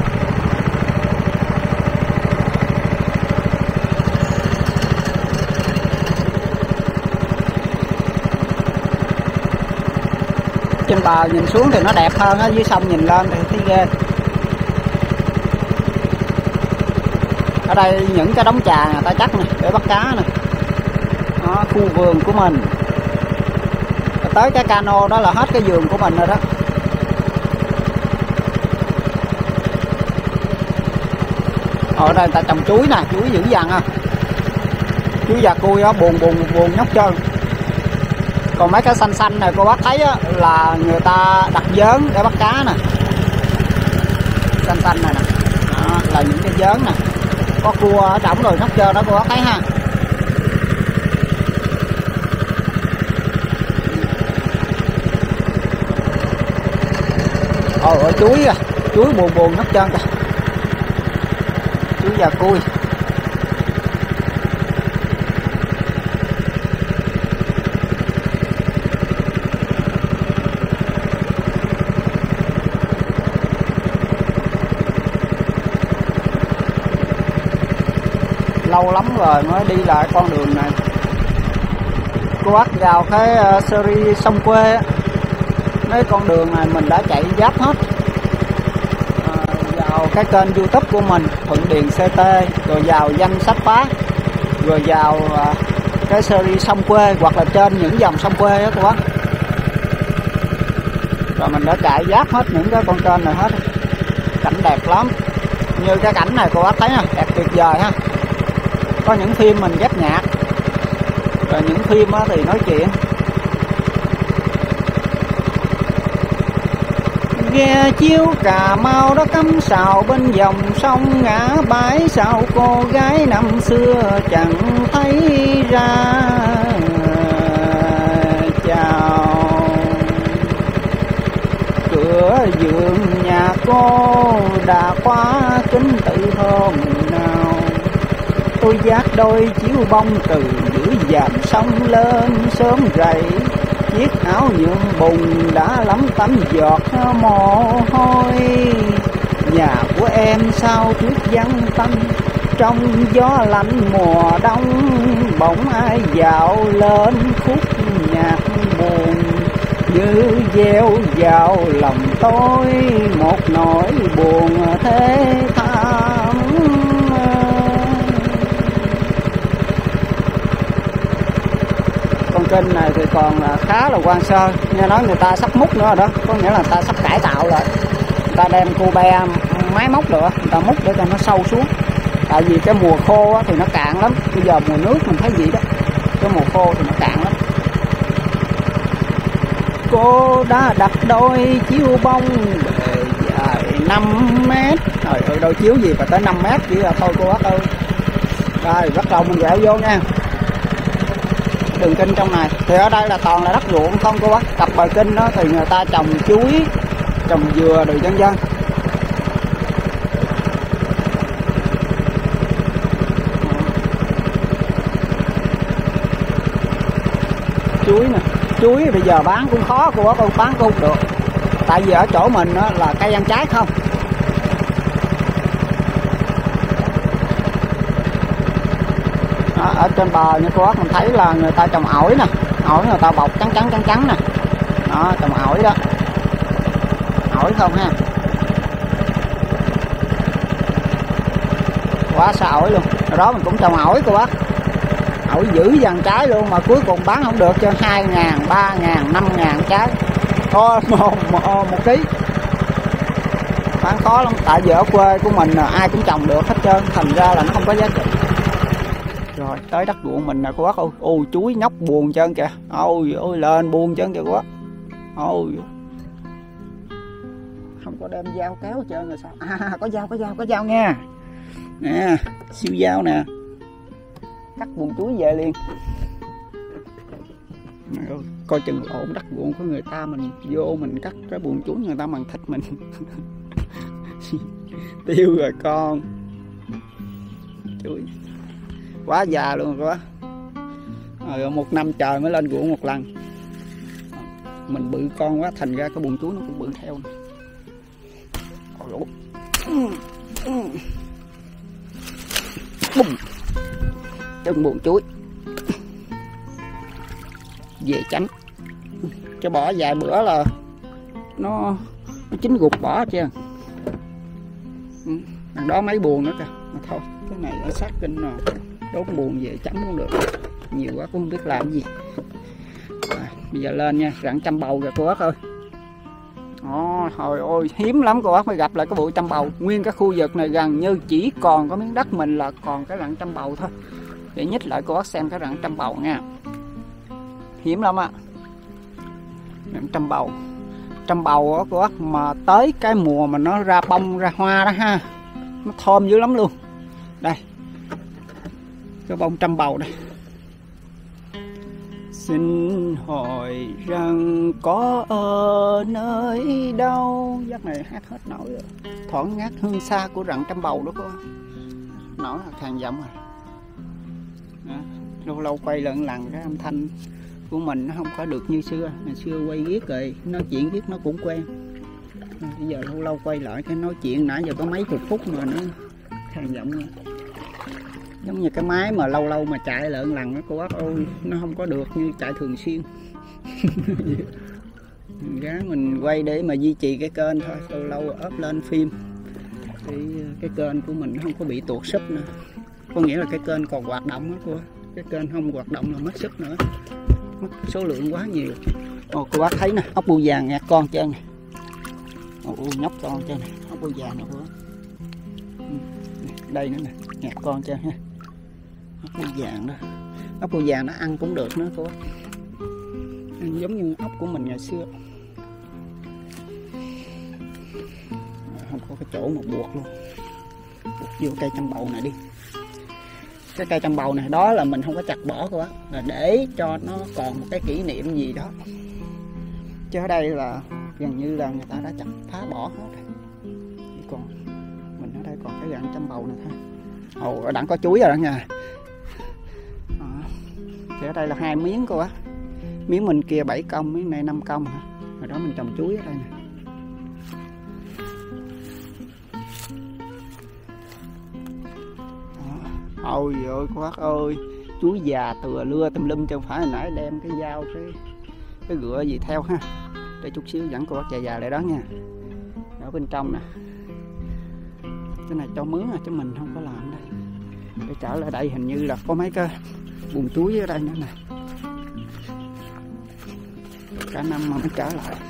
Trên bờ nhìn xuống thì nó đẹp hơn, ở dưới sông nhìn lên thì thấy ghê. Ở đây những cái đống trà người ta chắc nè, để bắt cá nè. Đó, khu vườn của mình. Tới cái cano đó là hết cái vườn của mình rồi đó. Ở đây người ta trồng chuối nè, chuối dữ dằn ha. Chuối già cui đó, buồn buồn buồn nhóc trơn. Còn mấy cái xanh xanh này cô bác thấy á, là người ta đặt vớn để bắt cá nè. Xanh xanh này nè. Đó, là những cái vớn nè. Có cua ở trỏng rồi nhóc trơn đó cô bác thấy ha. Ôi ôi chuối à, chuối buồn buồn nhóc trơn kìa. Chuối già cui. Lâu lắm rồi mới đi lại con đường này. Cô bác vào cái uh, series sông quê á, mấy con đường này mình đã chạy giáp hết. À, vào cái kênh YouTube của mình Thuận Điền xê tê, rồi vào danh sách phát, rồi vào uh, cái series sông quê, hoặc là trên những dòng sông quê đó cô bác. Rồi mình đã chạy giáp hết những cái con kênh này hết. Cảnh đẹp lắm. Như cái cảnh này cô bác thấy nè, đẹp tuyệt vời ha. Có những phim mình ghép nhạc, rồi những phim thì nói chuyện. Ghe chiếu Cà Mau đó cắm sào bên dòng sông ngã bãi, sao cô gái năm xưa chẳng thấy ra. Chào cửa vườn Cô đã quá kính tự hôm nào tôi dắt đôi chiếu bông từ dưới dàm sông lên sớm rậy, chiếc áo nhuộm bùn đã lấm tấm giọt mồ hôi. Nhà của em sao tuyết vắng tanh, trong gió lạnh mùa đông bỗng ai dạo lên khúc nhạc buồn, như gieo vào lòng tôi một nỗi buồn thế thảm. Con kênh này thì còn khá là hoang sơ, nghe nói người ta sắp múc nữa rồi đó, có nghĩa là người ta sắp cải tạo rồi, người ta đem cô be máy móc được, người ta múc để cho nó sâu xuống. Tại vì cái mùa khô á, thì nó cạn lắm, bây giờ mùa nước mình thấy gì đó, cái mùa khô thì nó cạn lắm. Cô đã đặt đôi chiếu bông bề dài năm mét, trời ơi đôi chiếu gì mà tới năm mét chỉ là thôi cô bác ơi. Đây bắt đầu mình dạo vô nha. Đường kinh trong này thì ở đây là toàn là đất ruộng không cô bác. Cặp bờ kinh đó thì người ta trồng chuối, trồng dừa rồi dân dân. Chuối nè, chuối bây giờ bán cũng khó cô bác ơi, bán cũng không được. Tại vì ở chỗ mình á, là cây ăn trái không. Đó, ở trên bờ như cô bác mình thấy là người ta trồng ổi nè, ổi người ta bọc trắng trắng trắng trắng nè. Đó, trồng ổi đó, ổi không ha. Quá xa ổi luôn. Rồi đó mình cũng trồng ổi cô bác, ổi giữ dàn trái luôn mà cuối cùng bán không được cho hai ngàn, ba ngàn, năm ngàn trái. Có một, một, một ký. Bán khó lắm, tại vì ở quê của mình ai cũng trồng được hết trơn, thành ra là nó không có giá trị. Rồi tới đất ruộng mình nè cô bác ơi, ôi chuối nhóc buồn trơn kìa, ôi ôi lên buồn trơn kìa cô bác. Ôi không có đem dao kéo trơn rồi sao? À có dao, có dao, có dao nha. Nè, siêu dao nè. Cắt buồn chuối về liền. Coi chừng ổn đất ruộng của người ta, mình vô mình cắt cái buồn chuối người ta bằng thịt mình. Tiêu rồi con. Chuối quá già luôn quá. Rồi một năm trời mới lên ruộng một lần. Mình bự con quá thành ra cái buồn chuối nó cũng bự theo. Bùm. Chân buồn chuối về chấm, cho bỏ vài bữa là nó nó chín gục bỏ chứ. Ừ, đằng đó mấy buồn nữa kìa mà thôi, cái này ở sát kinh rồi, đốt buồn về chấm cũng được, nhiều quá cũng không biết làm gì. À, bây giờ lên nha, rặng trăm bầu kìa cô bác ơi. Ồ, trời ơi hiếm lắm cô bác mới gặp lại cái bụi trăm bầu. Nguyên cái khu vực này gần như chỉ còn có miếng đất mình là còn cái rặng trăm bầu thôi. Để nhích lại cô bác xem cái rặng trăm bầu nha, hiếm lắm á. Rặng trăm bầu, trăm bầu đó cô bác, mà tới cái mùa mà nó ra bông ra hoa đó ha, nó thơm dữ lắm luôn. Đây cái bông trăm bầu đây. Xin hỏi rằng có ở nơi đâu, giấc này hát hết nổi rồi. Thoảng ngát hương xa của rặng trăm bầu đó cô, nổi là khàn giọng rồi. Đó, lâu lâu quay lần lần cái âm thanh của mình nó không có được như xưa. Ngày xưa quay viết rồi nói chuyện viết nó cũng quen, bây giờ lâu lâu quay lại cái nói chuyện nãy giờ có mấy chục phút mà nó khàn giọng rồi. Giống như cái máy mà lâu lâu mà chạy lợn lần đó cô bác ơi, nó không có được như chạy thường xuyên. Gán mình quay để mà duy trì cái kênh thôi, lâu lâu up lên phim thì cái kênh của mình nó không có bị tuột sub nữa. Có nghĩa là cái kênh còn hoạt động đó cô, cái kênh không hoạt động là mất sub nữa, mất số lượng quá nhiều. Ồ cô bác thấy nè, ốc bươu vàng ngạt con trơn nè. Ồ nhóc con trơn nè, ốc bươu vàng nè cô bác. Đây nữa nè, ngạt con trơn ha. Ốc bươu vàng đó, ốc bươu vàng nó ăn cũng được nữa cô bác, ăn giống như ốc của mình ngày xưa. Không có cái chỗ mà buộc luôn, buộc vô cây trăm bầu này đi. Cái cây trăm bầu này đó là mình không có chặt bỏ cô bác, là để cho nó còn một cái kỷ niệm gì đó. Chứ ở đây là gần như là người ta đã chặt phá bỏ hết rồi. còn cái gặn trăm bầu nữa thôi. Ồ, đặng có chuối rồi đó nha. Đó. Thì ở đây là hai miếng cô á. Miếng mình kia bảy công, miếng này năm công hả? Rồi đó mình trồng chuối ở đây nè. Ôi ơi cô bác ơi, chuối già từa lưa tùm lum chứ không phải hồi nãy đem cái dao cái cái gựa gì theo ha. Để chút xíu dẫn cô bác già già lại đó nha. Ở bên trong nè. Cái này cho mướn à chứ mình không có làm đây. Để trở lại đây hình như là có mấy cái buồng chuối ở đây nữa nè. Cả năm mà mới trở lại.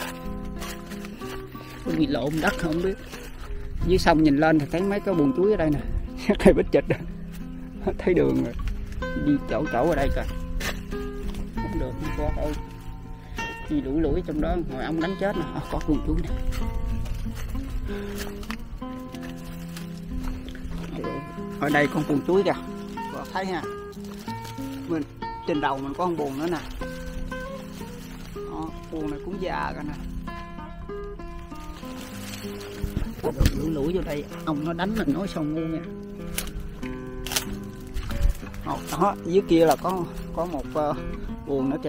Có bị lộn đất không biết. Dưới sông nhìn lên thì thấy mấy cái buồng chuối ở đây nè. Cây bích chịch đó. Thấy đường rồi. Đi chỗ chỗ ở đây coi. Không được không có đâu. Đi đuổi lũi trong đó ngồi ông đánh chết nè. À, có buồng chuối nè. Ở đây con buồng chuối kìa. Có thấy ha. Mình trên đầu mình có con buồng nữa nè. Đó, buồng này cũng già rồi nè. Lũi lũi vô đây ông nó đánh mình nói xong ngu nha. Đó, dưới kia là có có một uh, buồng nữa kìa.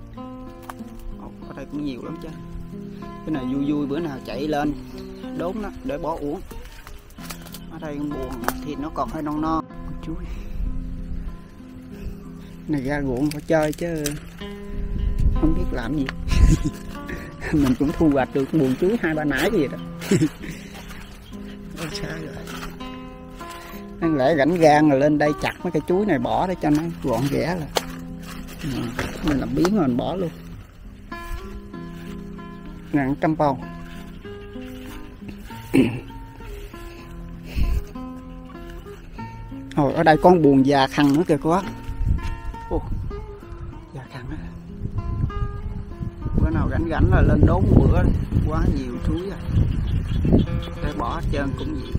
Ở đây cũng nhiều lắm chứ. Cái này vui vui bữa nào chạy lên đốn nó để bỏ uống. Ở đây buồng thì nó còn hơi non non. Chuối này ra ruộng phải chơi chứ không biết làm gì. Mình cũng thu hoạch được buồng chuối hai ba nải gì đó. Sai rồi. Đáng lẽ rảnh gan rồi lên đây chặt mấy cái chuối này bỏ để cho nó gọn ghẽ là mình làm biến rồi mình bỏ luôn. Nặng trăm bầu. Rồi ở đây có một buồng già khăn nữa kìa cô bác. Ồ, già khăn á. Bữa nào rảnh rảnh là lên đốn bữa quá nhiều chuối à. Để bỏ hết trơn cũng gì.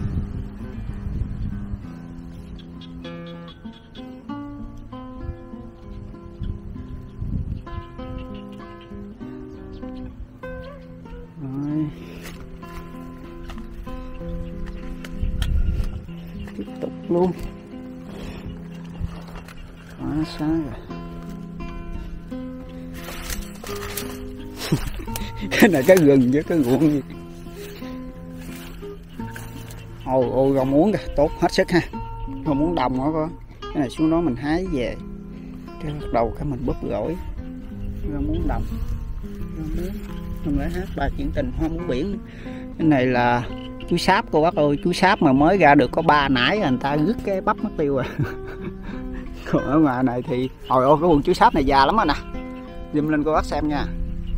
Rồi. Tiếp tục luôn. Quá sáng rồi. Cái này cái gừng với cái ruộng gì. Ôi ôi rau muống kìa, tốt hết sức ha. Rau muống đồng hả cô? Cái này xuống đó mình hái về. Cái bắt đầu cái mình bớt gỏi. Rau muống đồng. Rau muống. Không lẽ hát bài chuyện tình hoa muống biển. Cái này là chuối sáp cô bác ơi, chuối sáp mà mới ra được có ba nải người ta rứt cái bắp mất tiêu rồi. Còn ở ngoài này thì ôi ôi cái buồng chuối sáp này già lắm rồi nè. Zoom lên cô bác xem nha.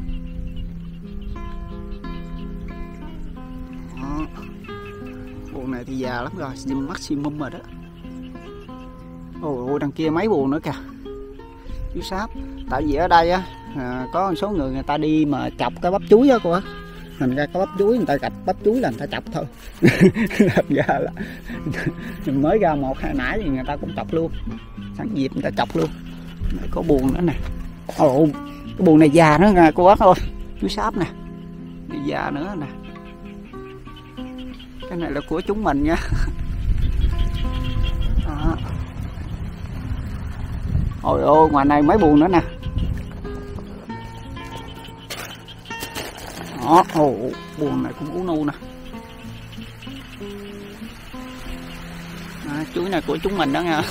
Đó. Buồng này thì già lắm rồi, zoom maximum rồi đó. Ôi ôi đằng kia mấy buồng nữa kìa. Chuối sáp. Tại vì ở đây á à, có một số người người ta đi mà chọc cái bắp chuối á cô á. Thành ra có bắp chuối người ta gạch bắp chuối là người ta chọc thôi. Làm ra là mới ra một hai nải thì người ta cũng chọc luôn. Sẵn dịp người ta chọc luôn. Đây có buồng nữa nè. Ồ, cái buồng này già nữa nha cô bác ơi. Chuối sáp nè. Này già nữa nè. Cái này là của chúng mình nha. Đó. Ôi ôi ngoài này mấy buồng nữa nè. Đó, ồ, buồng này cũng ú nu nè. À, chuối này của chúng mình đó nha.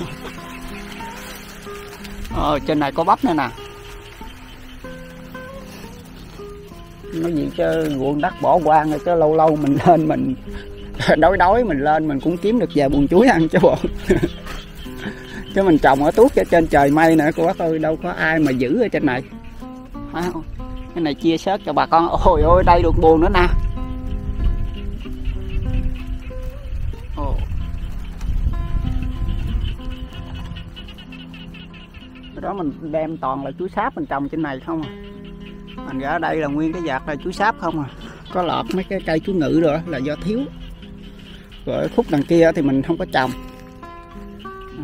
Ờ, trên này có bắp nữa nè. Nói gì chứ ruộng đất bỏ hoang rồi chứ lâu lâu mình lên mình đói đói mình lên mình cũng kiếm được vài buồng chuối ăn chứ bộ. Chứ mình trồng ở tuốt ở trên trời mây nữa cô bác ơi, đâu có ai mà giữ ở trên này. Phải không? Cái này chia sớt cho bà con. Ôi ôi đây được buồng nữa nè. Ồ. Đó mình đem toàn là chuối sáp mình trồng trên này không à. Thành ra ở đây là nguyên cái vạt là chuối sáp không à. Có lọt mấy cái cây chuối ngự rồi là do thiếu. Rồi khúc đằng kia thì mình không có trồng. À.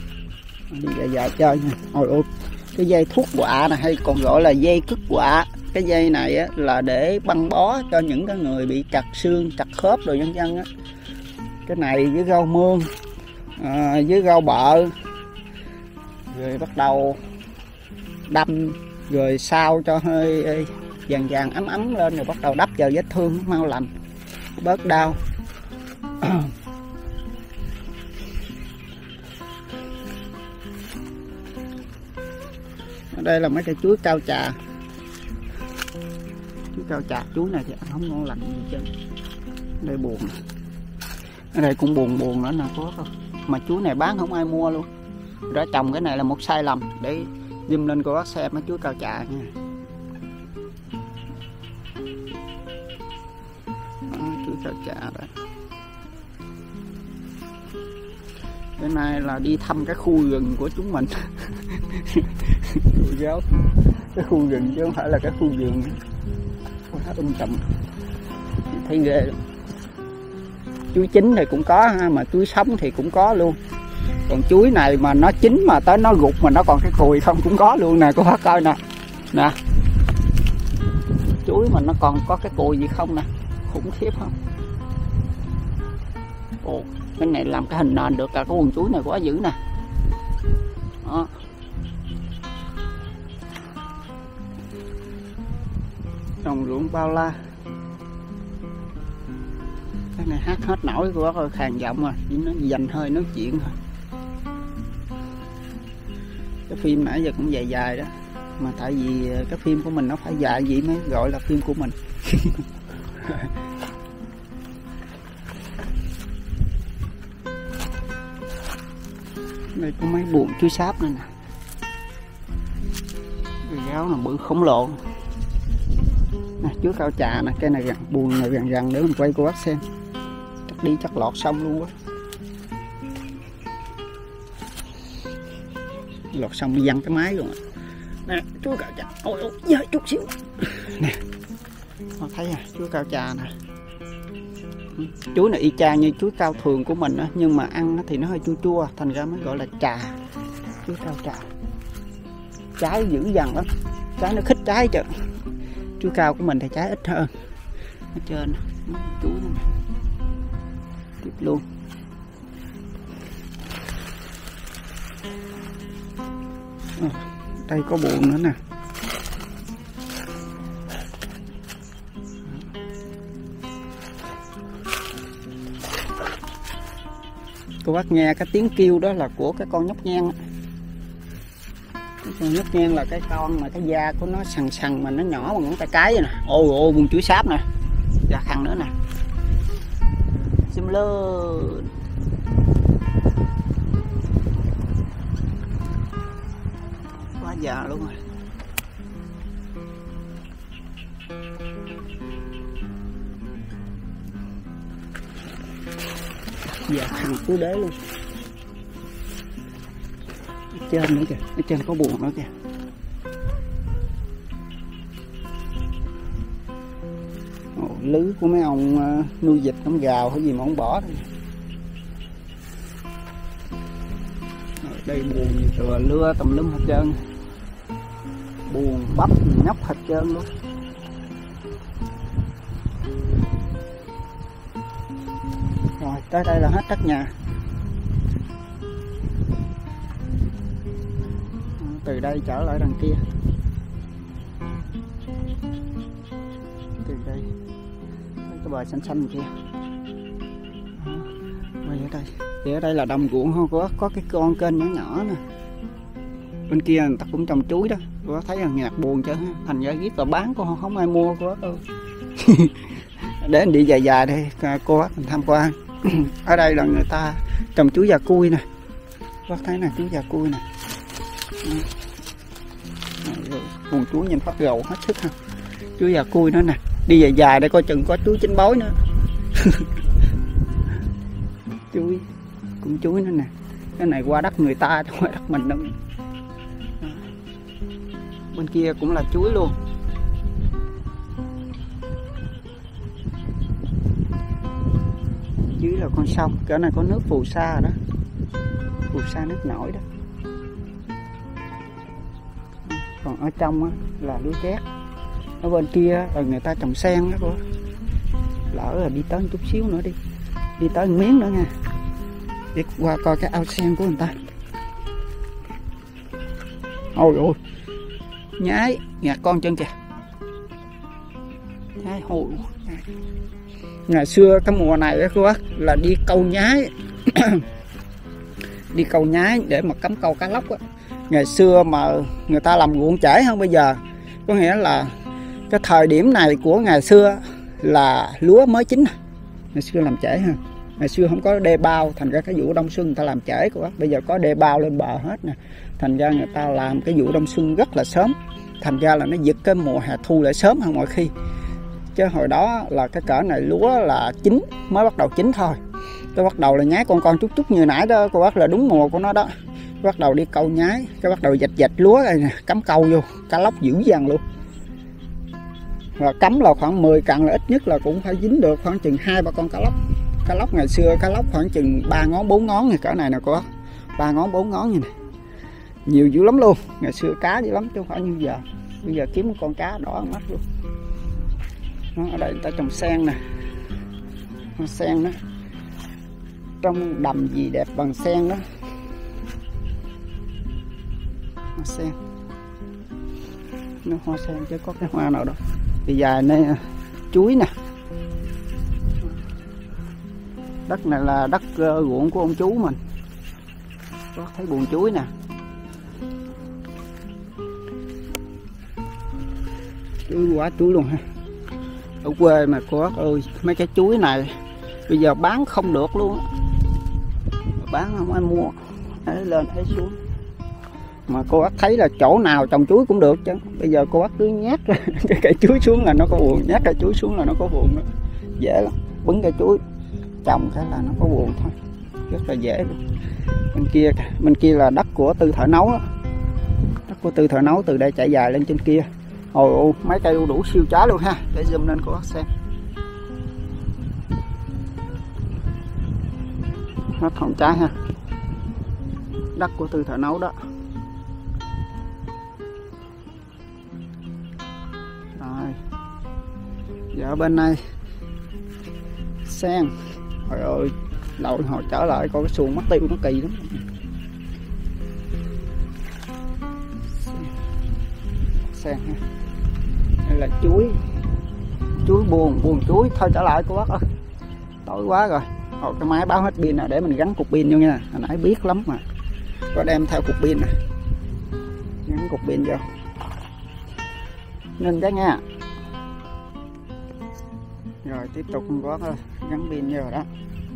Đi dài dài chơi nha. Ôi ôi, cái dây thuốc quạ này hay còn gọi là dây cứt quạ. cái dây này á, là để băng bó cho những cái người bị chặt xương, chặt khớp rồi vân vân á. Cái này với rau mương, à, với rau bợ, rồi bắt đầu đâm, rồi sao cho hơi vàng vàng ấm ấm lên, rồi bắt đầu đắp vào vết thương mau lành, bớt đau. Ở đây là mấy cây chuối cao trà. Chuối cao trà, chuối này thì ăn không ngon lành gì chứ. Ở đây buồn. Ở đây cũng buồn buồn nữa nè, có thôi. Mà chuối này bán không ai mua luôn. Đã trồng cái này là một sai lầm, để zoom lên cô bác xem mấy chuối cao trà nha. Đó, chuối cao trà đó. Cái này là đi thăm cái khu rừng của chúng mình. Giáo cái khu rừng chứ không phải là cái khu vườn. Quá um tùm, thấy ghê lắm. Chuối chín thì cũng có ha, mà chuối sống thì cũng có luôn. Còn chuối này mà nó chín mà tới nó gục mà nó còn cái cùi không cũng có luôn nè, cô bác coi nè. Nè, chuối mà nó còn có cái cùi gì không nè, khủng khiếp không. Ồ, cái này làm cái hình nền được cả cái quần chuối này quá dữ nè. Đó. Trồng ruộng bao la. Cái này hát hết nổi của bác ơi, khàn giọng rồi, chỉ nó dành hơi nói chuyện thôi. Cái phim nãy giờ cũng dài dài đó, mà tại vì cái phim của mình nó phải dài vậy mới gọi là phim của mình. Đây có mấy buồng chuối sáp nữa nè. Cái gáo là bự khổng lồ. Nè, chuối cao trà nè, cái này gần buồng này gần gần để mình quay cô bác xem. Chắc đi chắc lọt xong luôn quá. Lọt xong đi văng cái máy rồi. Nè, chuối cao trà. Ôi ôi, dời chút xíu. Nè. Họ thấy à, chuối cao trà nè. Chuối này y chang như chuối cao thường của mình á, nhưng mà ăn thì nó hơi chua chua, thành ra mới gọi là trà. Chuối cao trà. Trái dữ dằn lắm. Trái nó khít trái chứ. Chuối cao của mình thì trái ít hơn. Ở trên chuối này. Tiếp luôn. À, đây có buồng nữa nè. Cô bác nghe cái tiếng kêu đó là của cái con nhóc nhang. Cái con nhóc nhang là cái con mà cái da của nó sần sần mà nó nhỏ bằng ngón tay cái vậy nè. Ôi ôi, buông chuối sáp nè. Da khăn nữa nè. Xìm lên. Quá già luôn rồi. Dạ thằng cứ đế luôn. Ở trên nữa kìa, ở trên có buồng nữa kìa. Ồ, lưới của mấy ông uh, nuôi vịt, ông gào hay gì mà ông bỏ đây. Ở đây buồng từ lưa tùm lum hết trơn. Buồng bắp nhóc hết trơn luôn. Rồi, tới đây là hết đất nhà. Từ đây trở lại đằng kia. Từ đây cái bờ xanh xanh kia. Quay ở đây. Thì ở đây là đồng ruộng không có có cái con kênh nhỏ nhỏ nè. Bên kia người ta cũng trồng chuối đó. Có thấy là nhạc buồn chứ, thành ra viết là bán cô không ai mua cô ơi. Để anh đi dài dài đây cô bác mình tham quan. Ở đây là người ta trồng chuối già cui nè. Bác thấy nè, chuối già cui nè. Vùng chuối nhìn phát gầu hết sức ha. Chuối già cui nữa nè. Đi dài dài để coi chừng có chuối chín bói nữa. Chuối, cũng chuối nữa nè. Cái này qua đất người ta chứ không phải đất mình đâu. Bên kia cũng là chuối luôn. Dưới là con sông, cái này có nước phù sa đó. Phù sa nước nổi đó. Còn ở trong á, là lưới chét. Ở bên kia là người ta trồng sen đó cô. Lỡ là đi tới một chút xíu nữa đi, đi tới một miếng nữa nha, đi qua coi cái ao sen của người ta. Ôi ôi, nhái ngạt con chân kìa, nhái hồi. Ngày xưa cái mùa này đó cô bác là đi câu nhái đi câu nhái để mà cắm câu cá lóc á. Ngày xưa mà người ta làm ruộng trễ hơn bây giờ, có nghĩa là cái thời điểm này của ngày xưa là lúa mới chín. Ngày xưa làm trễ ha, ngày xưa không có đê bao, thành ra cái vụ đông xuân người ta làm trễ cô bác. Bây giờ có đê bao lên bờ hết nè, thành ra người ta làm cái vụ đông xuân rất là sớm, thành ra là nó giật cái mùa hè thu lại sớm hơn mọi khi. Chứ hồi đó là cái cỡ này lúa là chín, mới bắt đầu chín thôi. Cái bắt đầu là nhái con con chút chút như nãy đó cô bác, là đúng mùa của nó đó. Bắt đầu đi câu nhái, cái bắt đầu dạch dạch lúa này nè, cắm câu vô, cá lóc dữ dằn luôn. Và cắm là khoảng mười cặn là ít nhất là cũng phải dính được khoảng chừng hai ba con cá lóc. Cá lóc ngày xưa cá lóc khoảng chừng ba ngón bốn ngón như cỡ này nè cô bác, ba ngón bốn ngón như này, nhiều dữ lắm luôn. Ngày xưa cá dữ lắm chứ không phải như giờ. Bây giờ kiếm một con cá đỏ mắt luôn. Nó ở đây người ta trồng sen nè, sen đó, trong đầm gì đẹp bằng sen đó. Hoa sen, nó hoa sen chứ có cái hoa nào đâu. Bây giờ này chuối nè, đất này là đất uh, ruộng của ông chú mình. Có thấy buồng chuối nè, chuối quá chuối luôn ha. Ở quê mà cô bác ơi, mấy cái chuối này bây giờ bán không được luôn, bán không ai mua, ấy lên ấy xuống. Mà cô bác thấy là chỗ nào trồng chuối cũng được chứ. Bây giờ cô bác cứ nhát cái cây chuối xuống là nó có buồn, nhát cây chuối xuống là nó có buồn nữa. Dễ lắm, bứng cây chuối trồng cái là nó có buồn thôi, rất là dễ luôn. Bên kia, bên kia là đất của Tư Thợ Nấu đó. Đất của Tư Thợ Nấu từ đây chạy dài lên trên kia. Ôi ôi, mấy cây đu đủ siêu trái luôn ha, để zoom lên cô bác xem. Hết hồng trái ha, đất của Tư Thợ Nấu đó. Rồi, giờ bên này sen. Trời ơi, lâu hồi trở lại coi cái xuồng mất tiêu nó kỳ lắm. Sen ha, đây là chuối, chuối buồn, buồn chuối. Thôi trở lại cô bác ơi, tối quá rồi. Hồi cái máy báo hết pin nè, để mình gắn cục pin vô nha. Hồi nãy biết lắm mà, có đem theo cục pin nè, gắn cục pin vô nên cái nha. Rồi tiếp tục cô bác ơi, gắn pin vô đó.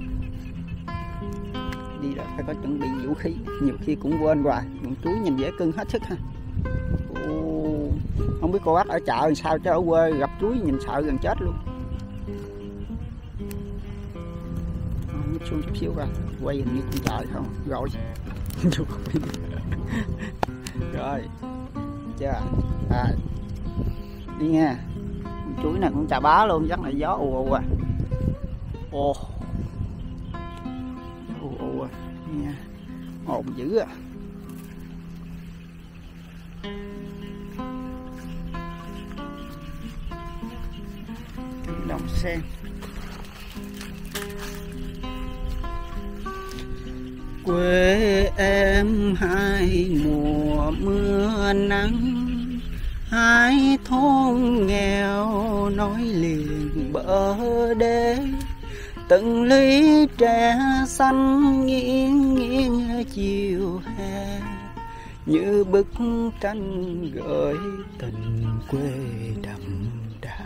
Đi là phải có chuẩn bị vũ khí, nhiều khi cũng quên hoài. Bọn chuối nhìn dễ cưng hết sức ha. Ồ, không biết cô bác ở chợ làm sao chứ ở quê gặp chuối nhìn sợ gần chết luôn. Nhích xuống chút xíu coi, quay hình như con trời không rồi. Rồi chưa à, đi nha. Chuối này cũng chà bá luôn, chắc là gió ù ù à. Ồ, ù ù à nha, ồn dữ à. Đồng sen, quê em hai mùa mưa nắng, hai thôn nghèo nói liền bờ đê, từng ly tre xanh nghiêng nghiêng chiều hè, như bức tranh gửi tình quê đậm đà.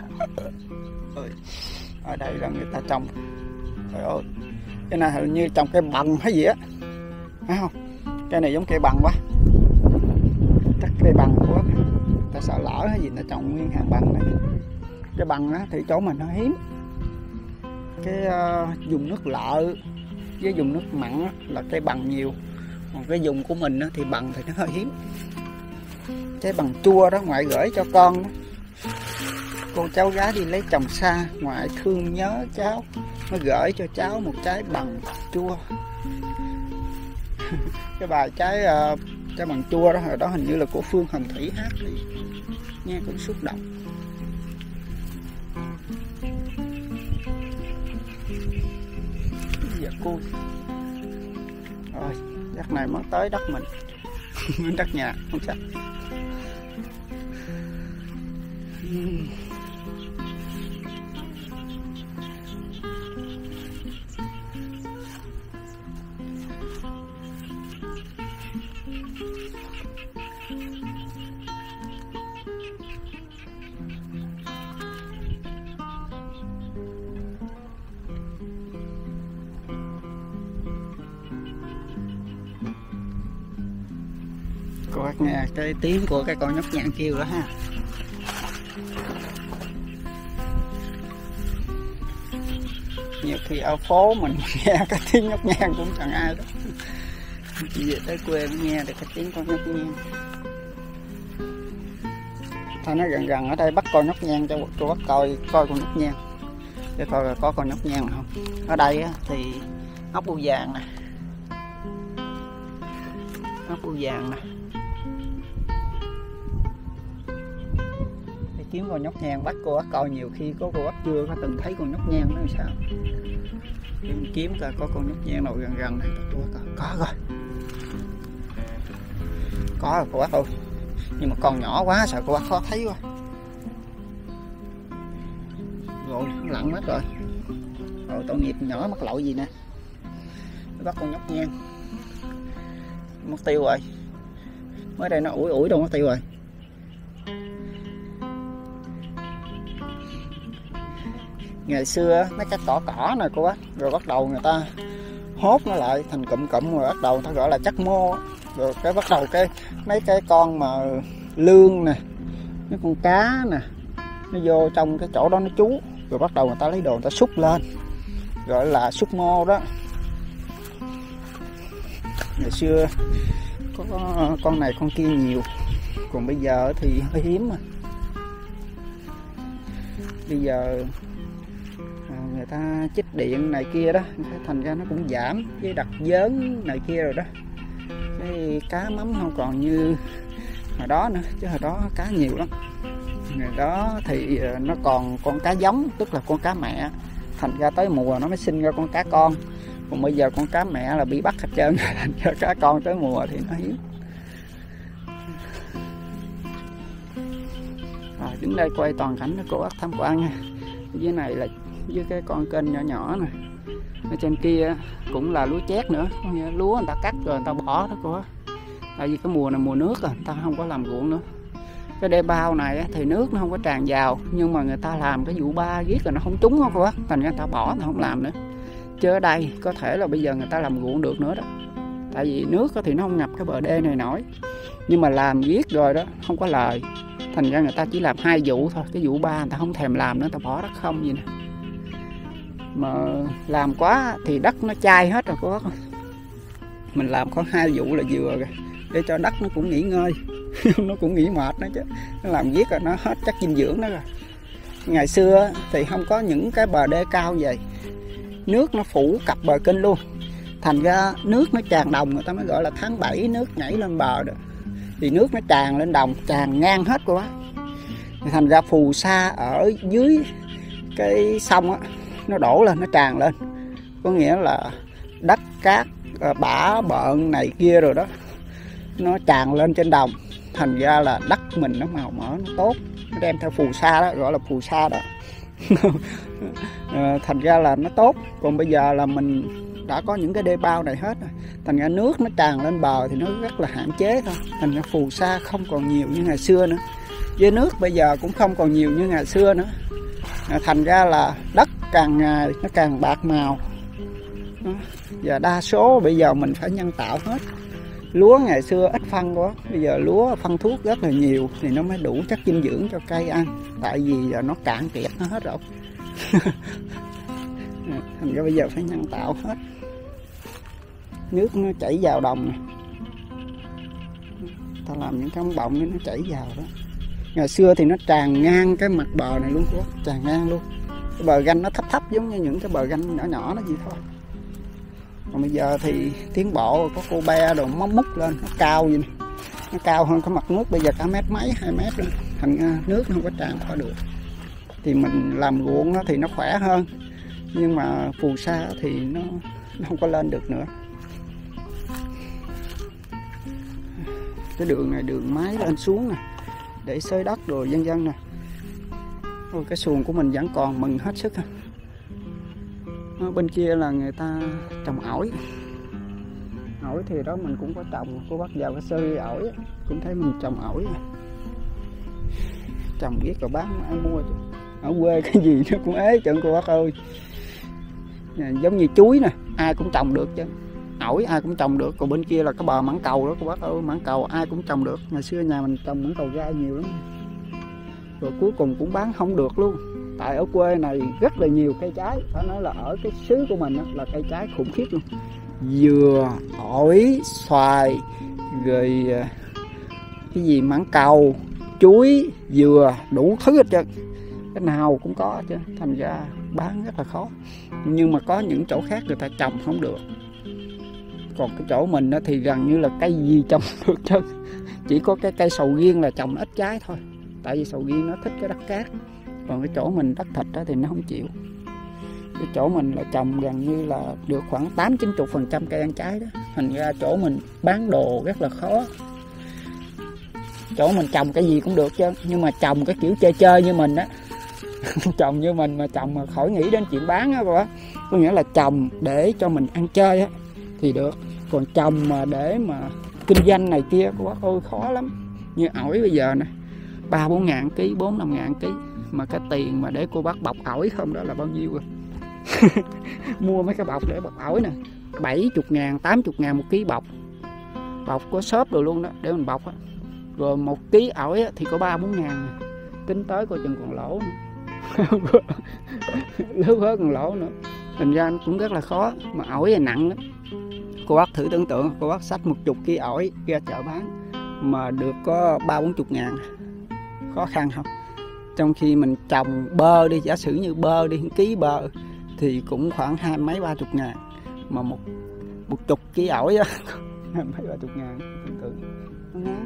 Ở đây là người ta trồng, trời ơi, cái này hình như trồng cây bằng hay gì á, thấy không? Cây này giống cây bằng quá, chắc cây bằng của ta sợ lỡ hay gì ta trồng nguyên hàng bằng này. Cái bằng á thì chỗ mình nó hiếm, cái uh, dùng nước lợ với dùng nước mặn á, là cây bằng nhiều, còn cái dùng của mình á, thì bằng thì nó hơi hiếm. Cái bằng chua đó ngoại gửi cho con đó. Cô cháu gái đi lấy chồng xa, ngoại thương nhớ cháu, nó gửi cho cháu một trái bằng chua. Cái bài trái uh, trái bằng chua đó hồi đó hình như là của Phương Hồng Thủy hát đi, nghe cũng xúc động. cua. Rồi đất này mới tới đất mình. Đất nhà không sao. Cô bác nghe cái tiếng của cái con nhóc nhạn kêu đó ha. Nhiều khi ở phố mình nghe cái tiếng nhóc nhang cũng chẳng ai đó. Chỉ về tới quê mới nghe được cái tiếng con nhóc nhang. Thôi nó gần gần ở đây bắt con nhóc nhang cho cô bác coi coi con nhóc nhang. Để coi là có con nhóc nhang không. Ở đây á, thì ốc bươu vàng nè. Ốc bươu vàng nè. Kiếm con nhóc nhang bắt cô bác coi, nhiều khi có cô bác chưa có từng thấy con nhóc nhang nó sao. Kiếm, kiếm coi có con nhóc nhang nào gần gần này cô bác coi. Có rồi. Có rồi cô bác ơi. Nhưng mà con nhỏ quá sợ cô bác khó thấy quá. Rồi nó lặn mất rồi. Rồi tội nghiệp nhỏ mắc lỗi gì nè. Bắt con nhóc nhang. Mất tiêu rồi. Mới đây nó ủi ủi đâu mất tiêu rồi. Ngày xưa mấy cái cỏ cỏ này cô bác, rồi bắt đầu người ta hốt nó lại thành cụm cụm, rồi bắt đầu người ta gọi là chất mô. Rồi cái bắt đầu cái mấy cái con mà lương nè, mấy con cá nè, nó vô trong cái chỗ đó nó trú. Rồi bắt đầu người ta lấy đồ người ta xúc lên, gọi là xúc mô đó. Ngày xưa có con này con kia nhiều, còn bây giờ thì hơi hiếm mà. Bây giờ người ta chích điện này kia đó, thành ra nó cũng giảm, với đặt vớn này kia rồi đó. Cái cá mắm không còn như hồi đó nữa, chứ hồi đó cá nhiều lắm. Ngày đó thì nó còn con cá giống, tức là con cá mẹ, thành ra tới mùa nó mới sinh ra con cá con. Còn bây giờ con cá mẹ là bị bắt hết trơn, thành ra cá con tới mùa thì nó hiếm. Rồi đứng đây quay toàn cảnh cho cô bác tham quan nha. Dưới này là với cái con kênh nhỏ nhỏ nè, ở trên kia cũng là lúa chét nữa. Lúa người ta cắt rồi người ta bỏ đó cô. Tại vì cái mùa này mùa nước rồi, người ta không có làm ruộng nữa. Cái đê bao này thì nước nó không có tràn vào, nhưng mà người ta làm cái vụ ba giết rồi nó không trúng không cô. Thành ra người ta bỏ, người ta không làm nữa. Chứ ở đây có thể là bây giờ người ta làm ruộng được nữa đó. Tại vì nước thì nó không ngập cái bờ đê này nổi. Nhưng mà làm giết rồi đó không có lời. Thành ra người ta chỉ làm hai vụ thôi, cái vụ ba người ta không thèm làm nữa, người ta bỏ đất không gì nè. Mà làm quá thì đất nó chai hết rồi cô bác. Mình làm có hai vụ là vừa rồi, để cho đất nó cũng nghỉ ngơi. Nó cũng nghỉ mệt nữa chứ. Nó làm giết rồi nó hết chất dinh dưỡng đó rồi. Ngày xưa thì không có những cái bờ đê cao vậy, nước nó phủ cặp bờ kênh luôn. Thành ra nước nó tràn đồng, người ta mới gọi là tháng bảy nước nhảy lên bờ được. Thì nước nó tràn lên đồng, tràn ngang hết cô bác. Thành ra phù sa ở dưới cái sông á, nó đổ lên, nó tràn lên. Có nghĩa là đất cát bã bợn này kia rồi đó, nó tràn lên trên đồng. Thành ra là đất mình nó màu mỡ, nó tốt. Nó đem theo phù sa đó, gọi là phù sa đó. Thành ra là nó tốt. Còn bây giờ là mình đã có những cái đê bao này hết rồi. Thành ra nước nó tràn lên bờ thì nó rất là hạn chế thôi. Thành ra phù sa không còn nhiều như ngày xưa nữa. Với nước bây giờ cũng không còn nhiều như ngày xưa nữa. Thành ra là đất càng ngày nó càng bạc màu. Và đa số bây giờ mình phải nhân tạo hết. Lúa ngày xưa ít phân quá, bây giờ lúa phân thuốc rất là nhiều thì nó mới đủ chất dinh dưỡng cho cây ăn. Tại vì giờ nó cạn kiệt nó hết rồi. Thành ra bây giờ phải nhân tạo hết. Nước nó chảy vào đồng này. Ta làm những cái ống bọng để nó chảy vào đó. Ngày xưa thì nó tràn ngang cái mặt bờ này luôn, có tràn ngang luôn. Cái bờ ganh nó thấp thấp giống như những cái bờ ganh nhỏ nhỏ nó gì thôi. Còn bây giờ thì tiến bộ, có cô be đồ móc múc lên, nó cao vậy nè. Nó cao hơn cái mặt nước bây giờ cả mét mấy, hai mét rồi. Thành nước nó không có tràn qua được. Thì mình làm ruộng thì nó khỏe hơn. Nhưng mà phù sa thì nó nó không có lên được nữa. Cái đường này đường máy lên xuống nè, để xới đất rồi vân vân nè. Ôi, cái xuồng của mình vẫn còn, mừng hết sức. Ở bên kia là người ta trồng ổi. Ổi thì đó mình cũng có trồng, cô bắt vào cái sơ ổi cũng thấy mình trồng ổi. Trồng biết rồi bán ai mua chứ. Ở quê cái gì nó cũng ế trận cô bác ơi. Giống như chuối nè, ai cũng trồng được chứ. Ổi ai cũng trồng được, còn bên kia là cái bờ mãng cầu đó cô bác ơi, mãng cầu ai cũng trồng được. Ngày xưa nhà mình trồng mãng cầu gai nhiều lắm, rồi cuối cùng cũng bán không được luôn. Tại ở quê này rất là nhiều cây trái, phải nói là ở cái xứ của mình đó, là cây trái khủng khiếp luôn. Dừa, ổi, xoài, rồi cái gì mãng cầu, chuối, dừa, đủ thứ hết trơn, cái nào cũng có chứ. Thành ra bán rất là khó. Nhưng mà có những chỗ khác người ta trồng không được, còn cái chỗ mình đó thì gần như là cây gì trồng được chứ. Chỉ có cái cây sầu riêng là trồng ít trái thôi, tại vì sầu riêng nó thích cái đất cát, còn cái chỗ mình đất thịt đó thì nó không chịu. Cái chỗ mình là trồng gần như là được khoảng tám chín mươi phần trăm cây ăn trái đó. Thành ra chỗ mình bán đồ rất là khó. Chỗ mình trồng cái gì cũng được chứ, nhưng mà trồng cái kiểu chơi chơi như mình á trồng như mình mà trồng mà khỏi nghĩ đến chuyện bán á cô á, có nghĩa là trồng để cho mình ăn chơi á thì được, còn trồng mà để mà kinh doanh này kia cô bác ơi khó lắm. Như ổi bây giờ nè, ba bốn ngàn ký, bốn năm ngàn ký, mà cái tiền mà để cô bác bọc ổi không đó là bao nhiêu rồi. Mua mấy cái bọc để bọc ổi nè, bảy mươi ngàn, tám mươi ngàn một ký bọc, bọc có xốp rồi luôn đó để mình bọc á. Rồi một ký ổi á, thì có ba bốn ngàn, tính tới coi chừng còn lỗ nữa. Lớn hết còn lỗ nữa. Thành ra cũng rất là khó, mà ổi là nặng lắm. Cô bác thử tưởng tượng, cô bác xách một chục ký ổi ra chợ bán mà được có ba bốn chục ngàn, khó khăn không? Trong khi mình trồng bơ đi, giả sử như bơ đi, ký bơ thì cũng khoảng hai mấy ba chục ngàn, mà một một chục ký ổi á hai mấy ba chục ngàn, tưởng tượng nó ngán.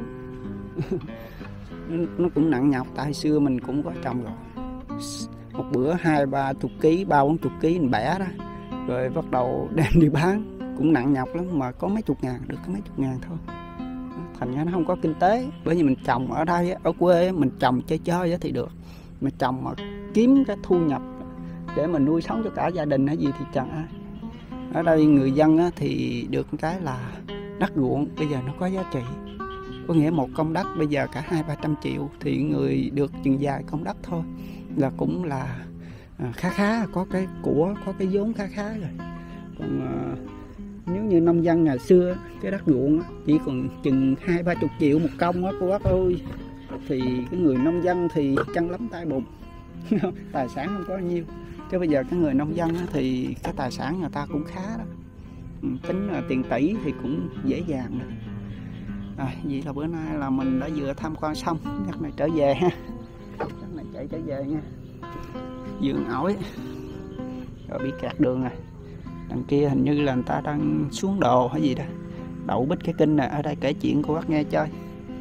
Nó cũng nặng nhọc, tại xưa mình cũng có trồng rồi. Một bữa hai ba chục ký, ba bốn chục ký mình bẻ đó, rồi bắt đầu đem đi bán cũng nặng nhọc lắm, mà có mấy chục ngàn, được có mấy chục ngàn thôi. Thành ra nó không có kinh tế. Bởi vì mình trồng ở đây, ở quê mình trồng chơi chơi thì được, mình trồng mà kiếm cái thu nhập để mà nuôi sống cho cả gia đình hay gì thì chẳng ai. Ở đây người dân thì được cái là đất ruộng bây giờ nó có giá trị, có nghĩa một công đất bây giờ cả hai ba trăm triệu, thì người được chừng vài công đất thôi là cũng là khá khá, có cái của, có cái vốn khá khá rồi. Còn à, nếu như nông dân ngày xưa cái đất ruộng chỉ còn chừng hai ba chục triệu một công á cô bác ơi, thì cái người nông dân thì chăn lắm tay bùn tài sản không có nhiêu. Chứ bây giờ cái người nông dân thì cái tài sản người ta cũng khá đó, tính là tiền tỷ thì cũng dễ dàng rồi. À, vậy là bữa nay là mình đã vừa tham quan xong, chắc này trở về ha, chắc này chạy trở về nha. Vườn ổi rồi bị kẹt đường rồi, đằng kia hình như là người ta đang xuống đồ hay gì đó, đậu bích cái kinh này. Ở đây kể chuyện cô bác nghe chơi.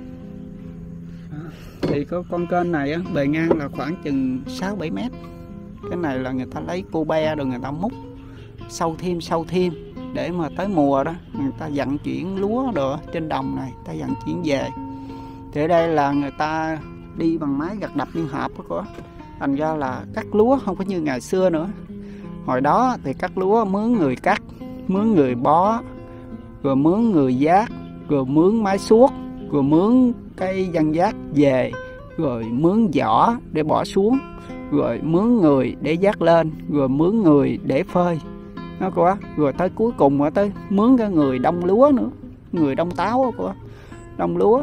À, thì có con kênh này á, bề ngang là khoảng chừng sáu bảy mét. Cái này là người ta lấy cô be rồi người ta múc sâu thêm sâu thêm để mà tới mùa đó người ta vận chuyển lúa đồ trên đồng này, ta vận chuyển về. Thì ở đây là người ta đi bằng máy gặt đập liên hợp đó cô. Thành ra là cắt lúa không có như ngày xưa nữa. Hồi đó thì cắt lúa mướn người cắt, mướn người bó, rồi mướn người vác, rồi mướn máy suốt, rồi mướn cây dân vác về, rồi mướn giỏ để bỏ xuống, rồi mướn người để vác lên, rồi mướn người để phơi. Nó cô á, rồi tới cuối cùng rồi tới mướn cái người đông lúa nữa, người đông táo đó cô á, đông lúa.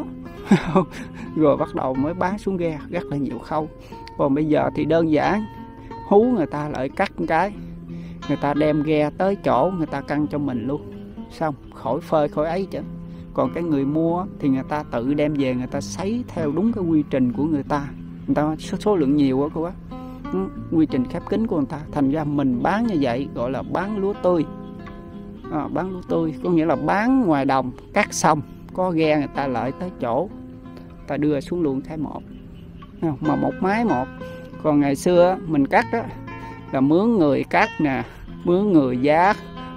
Rồi bắt đầu mới bán xuống ghe, rất là nhiều khâu. Còn bây giờ thì đơn giản, hú người ta lại cắt một cái, người ta đem ghe tới chỗ người ta căng cho mình luôn, xong khỏi phơi khỏi ấy chứ. Còn cái người mua thì người ta tự đem về, người ta sấy theo đúng cái quy trình của người ta, người ta số, số lượng nhiều quá cô á, quy trình khép kín của người ta. Thành ra mình bán như vậy gọi là bán lúa tươi. À, bán lúa tươi có nghĩa là bán ngoài đồng, cắt xong có ghe người ta lại tới chỗ, ta đưa xuống luôn thái một, mà một máy một. Còn ngày xưa mình cắt đó là mướn người cắt nè, mướn người vác,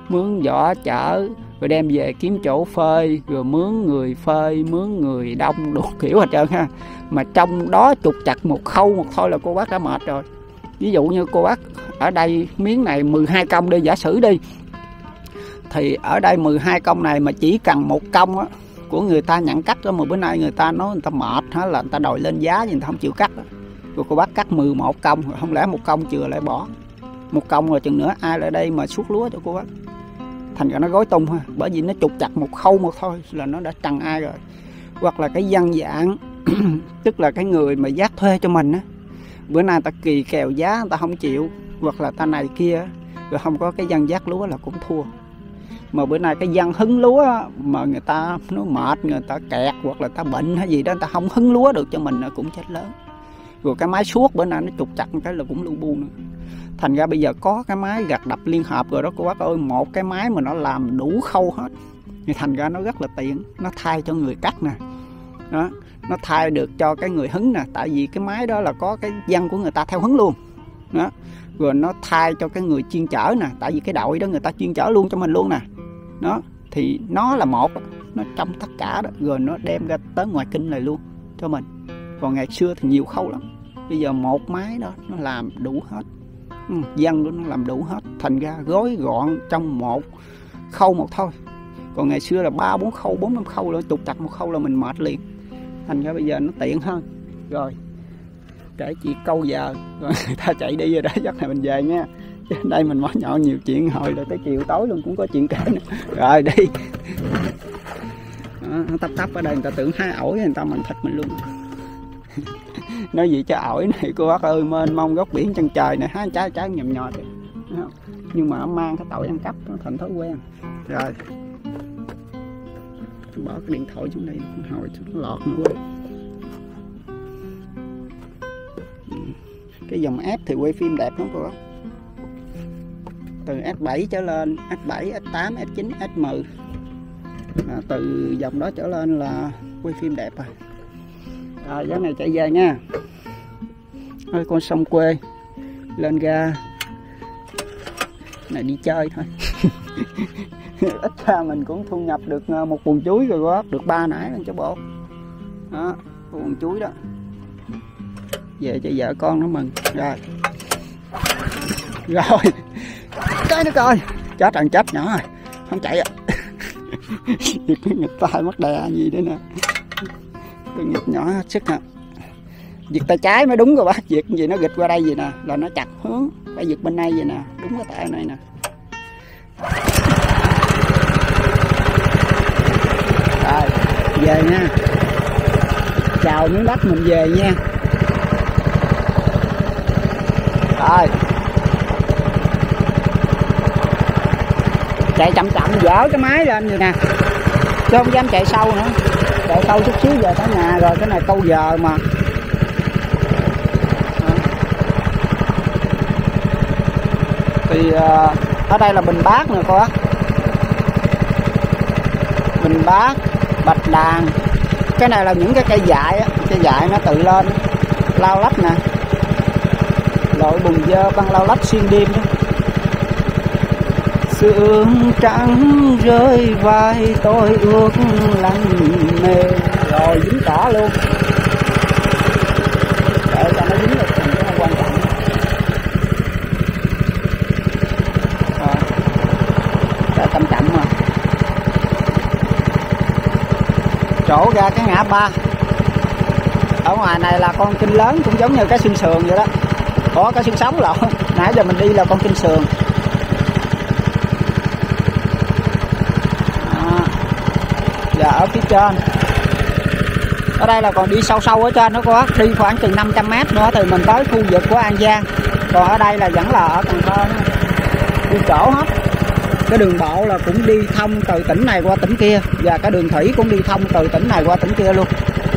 mướn vỏ chở, rồi đem về kiếm chỗ phơi, rồi mướn người phơi, mướn người đông đủ kiểu hết trơn ha. Mà trong đó trục chặt một khâu một thôi là cô bác đã mệt rồi. Ví dụ như cô bác ở đây miếng này mười hai công đi, giả sử đi, thì ở đây mười hai công này mà chỉ cần một công á, của người ta nhận cắt đó, mà bữa nay người ta nói người ta mệt hả, là người ta đòi lên giá nhưng người ta không chịu cắt đó. Rồi cô bác cắt mười một công, không lẽ một công chừa lại bỏ, một công rồi chừng nữa ai lại đây mà suốt lúa cho cô bác. Thành ra nó gói tung ha, bởi vì nó trục chặt một khâu một thôi là nó đã trần ai rồi. Hoặc là cái dân dạng tức là cái người mà giác thuê cho mình á, bữa nay ta kỳ kèo giá người ta không chịu, hoặc là ta này kia, rồi không có cái dân giác lúa là cũng thua. Mà bữa nay cái dân hứng lúa mà người ta nó mệt, người ta kẹt hoặc là ta bệnh hay gì đó, người ta không hứng lúa được cho mình cũng chết lớn. Rồi cái máy suốt bữa nay nó trục chặt một cái là cũng lu bu nữa. Thành ra bây giờ có cái máy gặt đập liên hợp rồi đó cô bác ơi, một cái máy mà nó làm đủ khâu hết, thì thành ra nó rất là tiện. Nó thay cho người cắt nè, đó, nó thay được cho cái người hứng nè, tại vì cái máy đó là có cái dân của người ta theo hứng luôn đó. Rồi nó thay cho cái người chuyên chở nè, tại vì cái đội đó người ta chuyên chở luôn cho mình luôn nè đó. Thì nó là một, nó trong tất cả đó, rồi nó đem ra tới ngoài kinh này luôn cho mình. Còn ngày xưa thì nhiều khâu lắm, bây giờ một máy đó nó làm đủ hết. Ừ, dân đó nó làm đủ hết, thành ra gói gọn trong một khâu một thôi. Còn ngày xưa là ba bốn khâu, bốn năm khâu là trục chặt một khâu là mình mệt liền. Thành ra bây giờ nó tiện hơn. Rồi kể chị câu giờ rồi người ta chạy đi rồi đó, chắc là mình về nha. Chứ đây mình mở nhậu nhiều chuyện hồi rồi tới chiều tối luôn cũng có chuyện kể nữa. Rồi đi. Đó, nó tấp tấp ở đây người ta tưởng hái ổi người ta mình thịt mình luôn. Nói gì cho ổi này cô bác ơi, mênh mông góc biển chân trời này, hái trái trái nhầm nhò thì, nhưng mà mang cái tội ăn cắp nó thành thói quen. Rồi bỏ cái điện thoại xuống đây hồi nó lọt nữa quá. Cái dòng ép thì quay phim đẹp lắm cô bác, từ S bảy trở lên, S bảy, S tám, S chín, S mười, à, từ dòng đó trở lên là quay phim đẹp rồi. Rồi giá này chạy về nha. Ơi con sông quê lên ga này đi chơi thôi. Ít ra mình cũng thu nhập được một buồng chuối rồi có được ba nải lên cho bộ đó, buồng chuối đó về cho vợ con nó mừng. Rồi rồi cái nó coi chết thằng chết nhỏ rồi không chạy à. Việc cái nghịch tay mất đè gì đấy nè, cái nghịch nhỏ hết sức nè. Giật tay trái mới đúng rồi bác, giật gì nó gịch qua đây gì nè là nó chặt hướng, phải giật bên đây vậy nè, đúng cái tay này nè. Rồi về nha, chào miếng đất mình về nha. Rồi chạy chậm chậm dỡ cái máy lên vậy nè, chứ không dám chạy sâu nữa, chạy sâu chút xíu về tới nhà rồi. Cái này câu giờ mà. Thì uh, ở đây là bình bát nè cô bác, bình bát, bạch đàn. Cái này là những cái cây dại á, cây dại nó tự lên lau lách nè, lội bùn dơ băng lau lách xuyên đêm đó. Sương trắng rơi vai tôi ước lạnh mềm, rồi dính cỏ luôn để cho nó dính được, thành cái quan trọng. Rồi để chậm chậm mà trổ ra cái ngã ba. Ở ngoài này là con kinh lớn cũng giống như cái xương sườn vậy đó, có cái xương sống lộn, nãy giờ mình đi là con kinh sườn. Và ở phía trên, ở đây là còn đi sâu sâu ở trên đó cô bác, đi khoảng chừng năm trăm mét nữa thì mình tới khu vực của An Giang. Còn ở đây là vẫn là ở Cần Thơ, đi chỗ hết. Cái đường bộ là cũng đi thông từ tỉnh này qua tỉnh kia, và cái đường thủy cũng đi thông từ tỉnh này qua tỉnh kia luôn.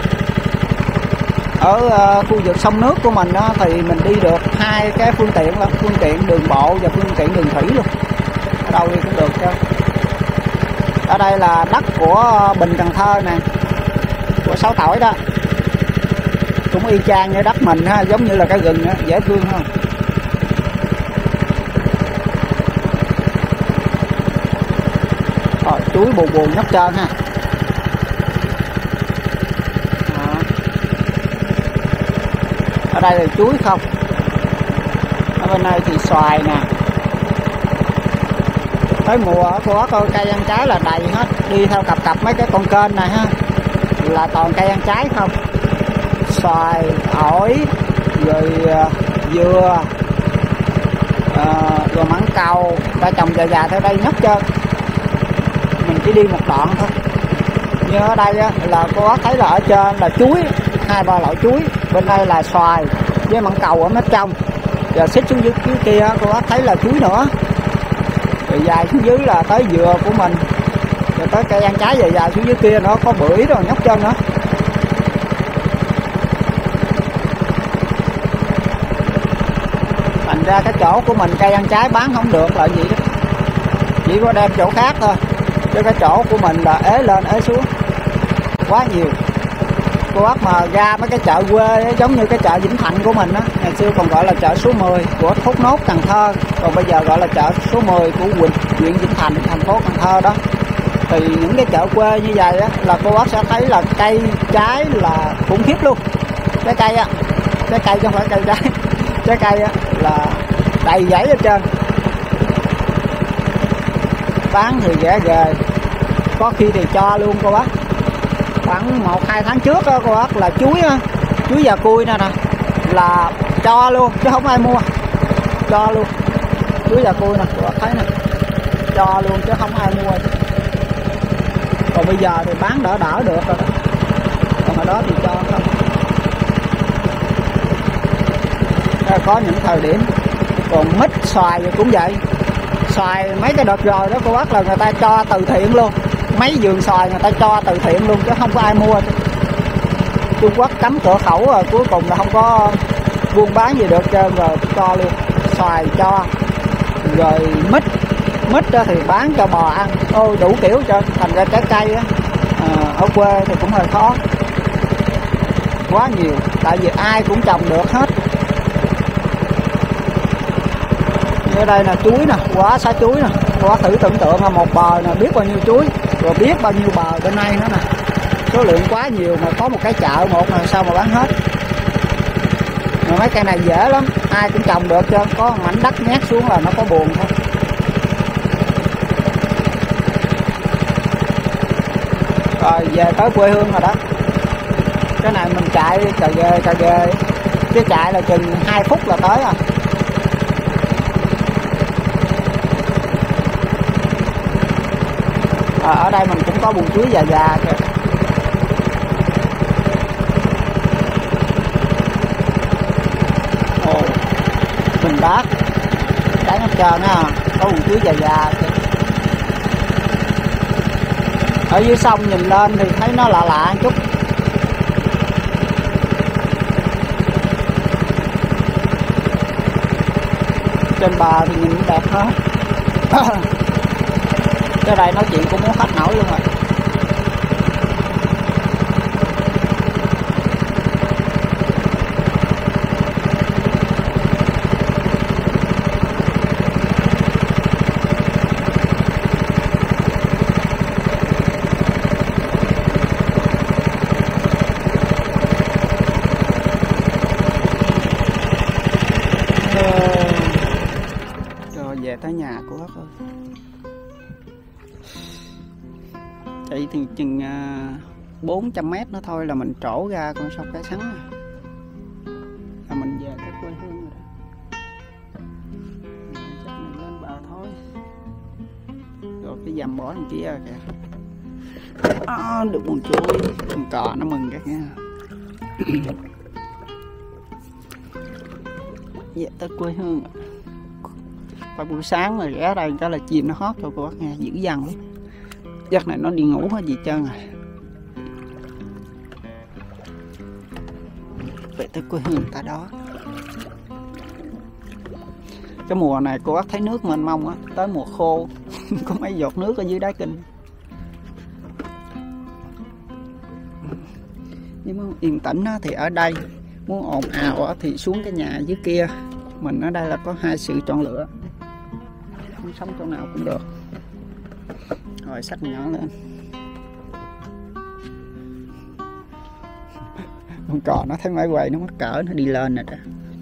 Ở uh, khu vực sông nước của mình đó, thì mình đi được hai cái phương tiện là phương tiện đường bộ và phương tiện đường thủy luôn, ở đâu đi cũng được chứ. Ở đây là đất của Bình Cần Thơ nè, của Sáu Tỏi đó, cũng y chang như đất mình ha, giống như là cái gừng á, dễ thương không. chuối buồn buồn nhóc trơn ha. Đó. Ở đây là chuối không, ở bên đây thì xoài nè. Tới mùa của coi cây ăn trái là đầy hết, đi theo cặp cặp mấy cái con kênh này ha là toàn cây ăn trái không, xoài, ổi, rồi uh, dừa, uh, rồi mãng cầu, ta trồng dài dài theo đây nhóc trơn. Mình chỉ đi một đoạn thôi. Như ở đây á, là cô bác thấy là ở trên là chuối, hai ba loại chuối, bên đây là xoài với mãng cầu ở mép trong. Giờ xích xuống dưới dưới kia cô bác thấy là chuối nữa, rồi dài xuống dưới là tới dừa của mình, rồi tới cây ăn trái dài dài xuống dưới kia nó có bưởi rồi nhóc chân nữa. Thành ra cái chỗ của mình cây ăn trái bán không được là gì đó, chỉ có đem chỗ khác thôi, chứ cái chỗ của mình là ế lên ế xuống quá nhiều. Cô bác mà ra mấy cái chợ quê ấy, giống như cái chợ Vĩnh Thạnh của mình á, ngày xưa còn gọi là chợ số mười của Thốt Nốt Cần Thơ, còn bây giờ gọi là chợ số mười của huyện huyện Vĩnh Thạnh, thành phố Cần Thơ đó. Thì những cái chợ quê như vậy á là cô bác sẽ thấy là cây trái là khủng khiếp luôn. Trái cây á, trái cây chứ không phải cây trái, trái cây á là đầy dãy hết trơn. Bán thì rẻ ghê, có khi thì cho luôn cô bác. Khoảng một hai tháng trước đó, cô bác là chuối á, chuối già cui nè nè là cho luôn chứ không ai mua, cho luôn chuối già cui nè cô bác thấy nè, cho luôn chứ không ai mua. Còn bây giờ thì bán đỡ đỡ được rồi đó, còn ở đó thì cho không. Đây, có những thời điểm. Còn mít xoài thì cũng vậy, xoài mấy cái đợt rồi đó cô bác là người ta cho từ thiện luôn, mấy vườn xoài người ta cho từ thiện luôn chứ không có ai mua. Trung Quốc cấm cửa khẩu rồi cuối cùng là không có buôn bán gì được trơn, rồi cho luôn. Xoài cho, rồi mít mít thì bán cho bò ăn, ôi đủ kiểu cho. Thành ra trái cây á, à, ở quê thì cũng hơi khó, quá nhiều, tại vì ai cũng trồng được hết. Ở đây là chuối nè, quá xá chuối nè, quá thử tưởng tượng là một bờ nè biết bao nhiêu chuối, rồi biết bao nhiêu bờ bên đây nữa nè, số lượng quá nhiều mà có một cái chợ một là sao mà bán hết. Mà mấy cây này dễ lắm, ai cũng trồng được chứ, có mảnh đất nhét xuống là nó có buồn thôi. Rồi về tới quê hương rồi đó. Cái này mình chạy cà ghê cà ghê, chứ chạy là chừng hai phút là tới à. À, ở đây mình cũng có buồng chuối già già kìa. Ồ, Bình Bát, trái hết trơn á, có buồng chuối già già kìa. Ở dưới sông nhìn lên thì thấy nó lạ lạ chút. Trên bờ thì nhìn đẹp hơn. Cái đây nói chuyện cũng muốn khách nổi luôn rồi. Rồi về tới nhà của bác ơi. Chạy thì chừng bốn trăm mét nữa thôi là mình trổ ra con sông Cái Sắn rồi. Là mình về tới quê hương rồi đó. Chắc mình lên bờ thôi. Rồi cái dầm bỏ thằng kia rồi kìa. À, được buồn chuối, con cò nó mừng kìa nha. Về tới quê hương rồi. Phải buổi sáng rồi ghé đây cái là chim nó hót cho cô bác nghe, dữ dằn lắm. Giấc này nó đi ngủ hay gì trơn rồi. Về tới quê hương ta đó. Cái mùa này cô bác thấy nước mênh mông á, tới mùa khô có mấy giọt nước ở dưới đáy kinh. Nếu muốn yên tĩnh á, thì ở đây, muốn ồn ào á, thì xuống cái nhà dưới kia. Mình ở đây là có hai sự chọn lựa, sống chỗ nào cũng được. Rồi xách nhỏ lên. Con cò nó thấy máy quay nó mắc cỡ, nó đi lên rồi đó.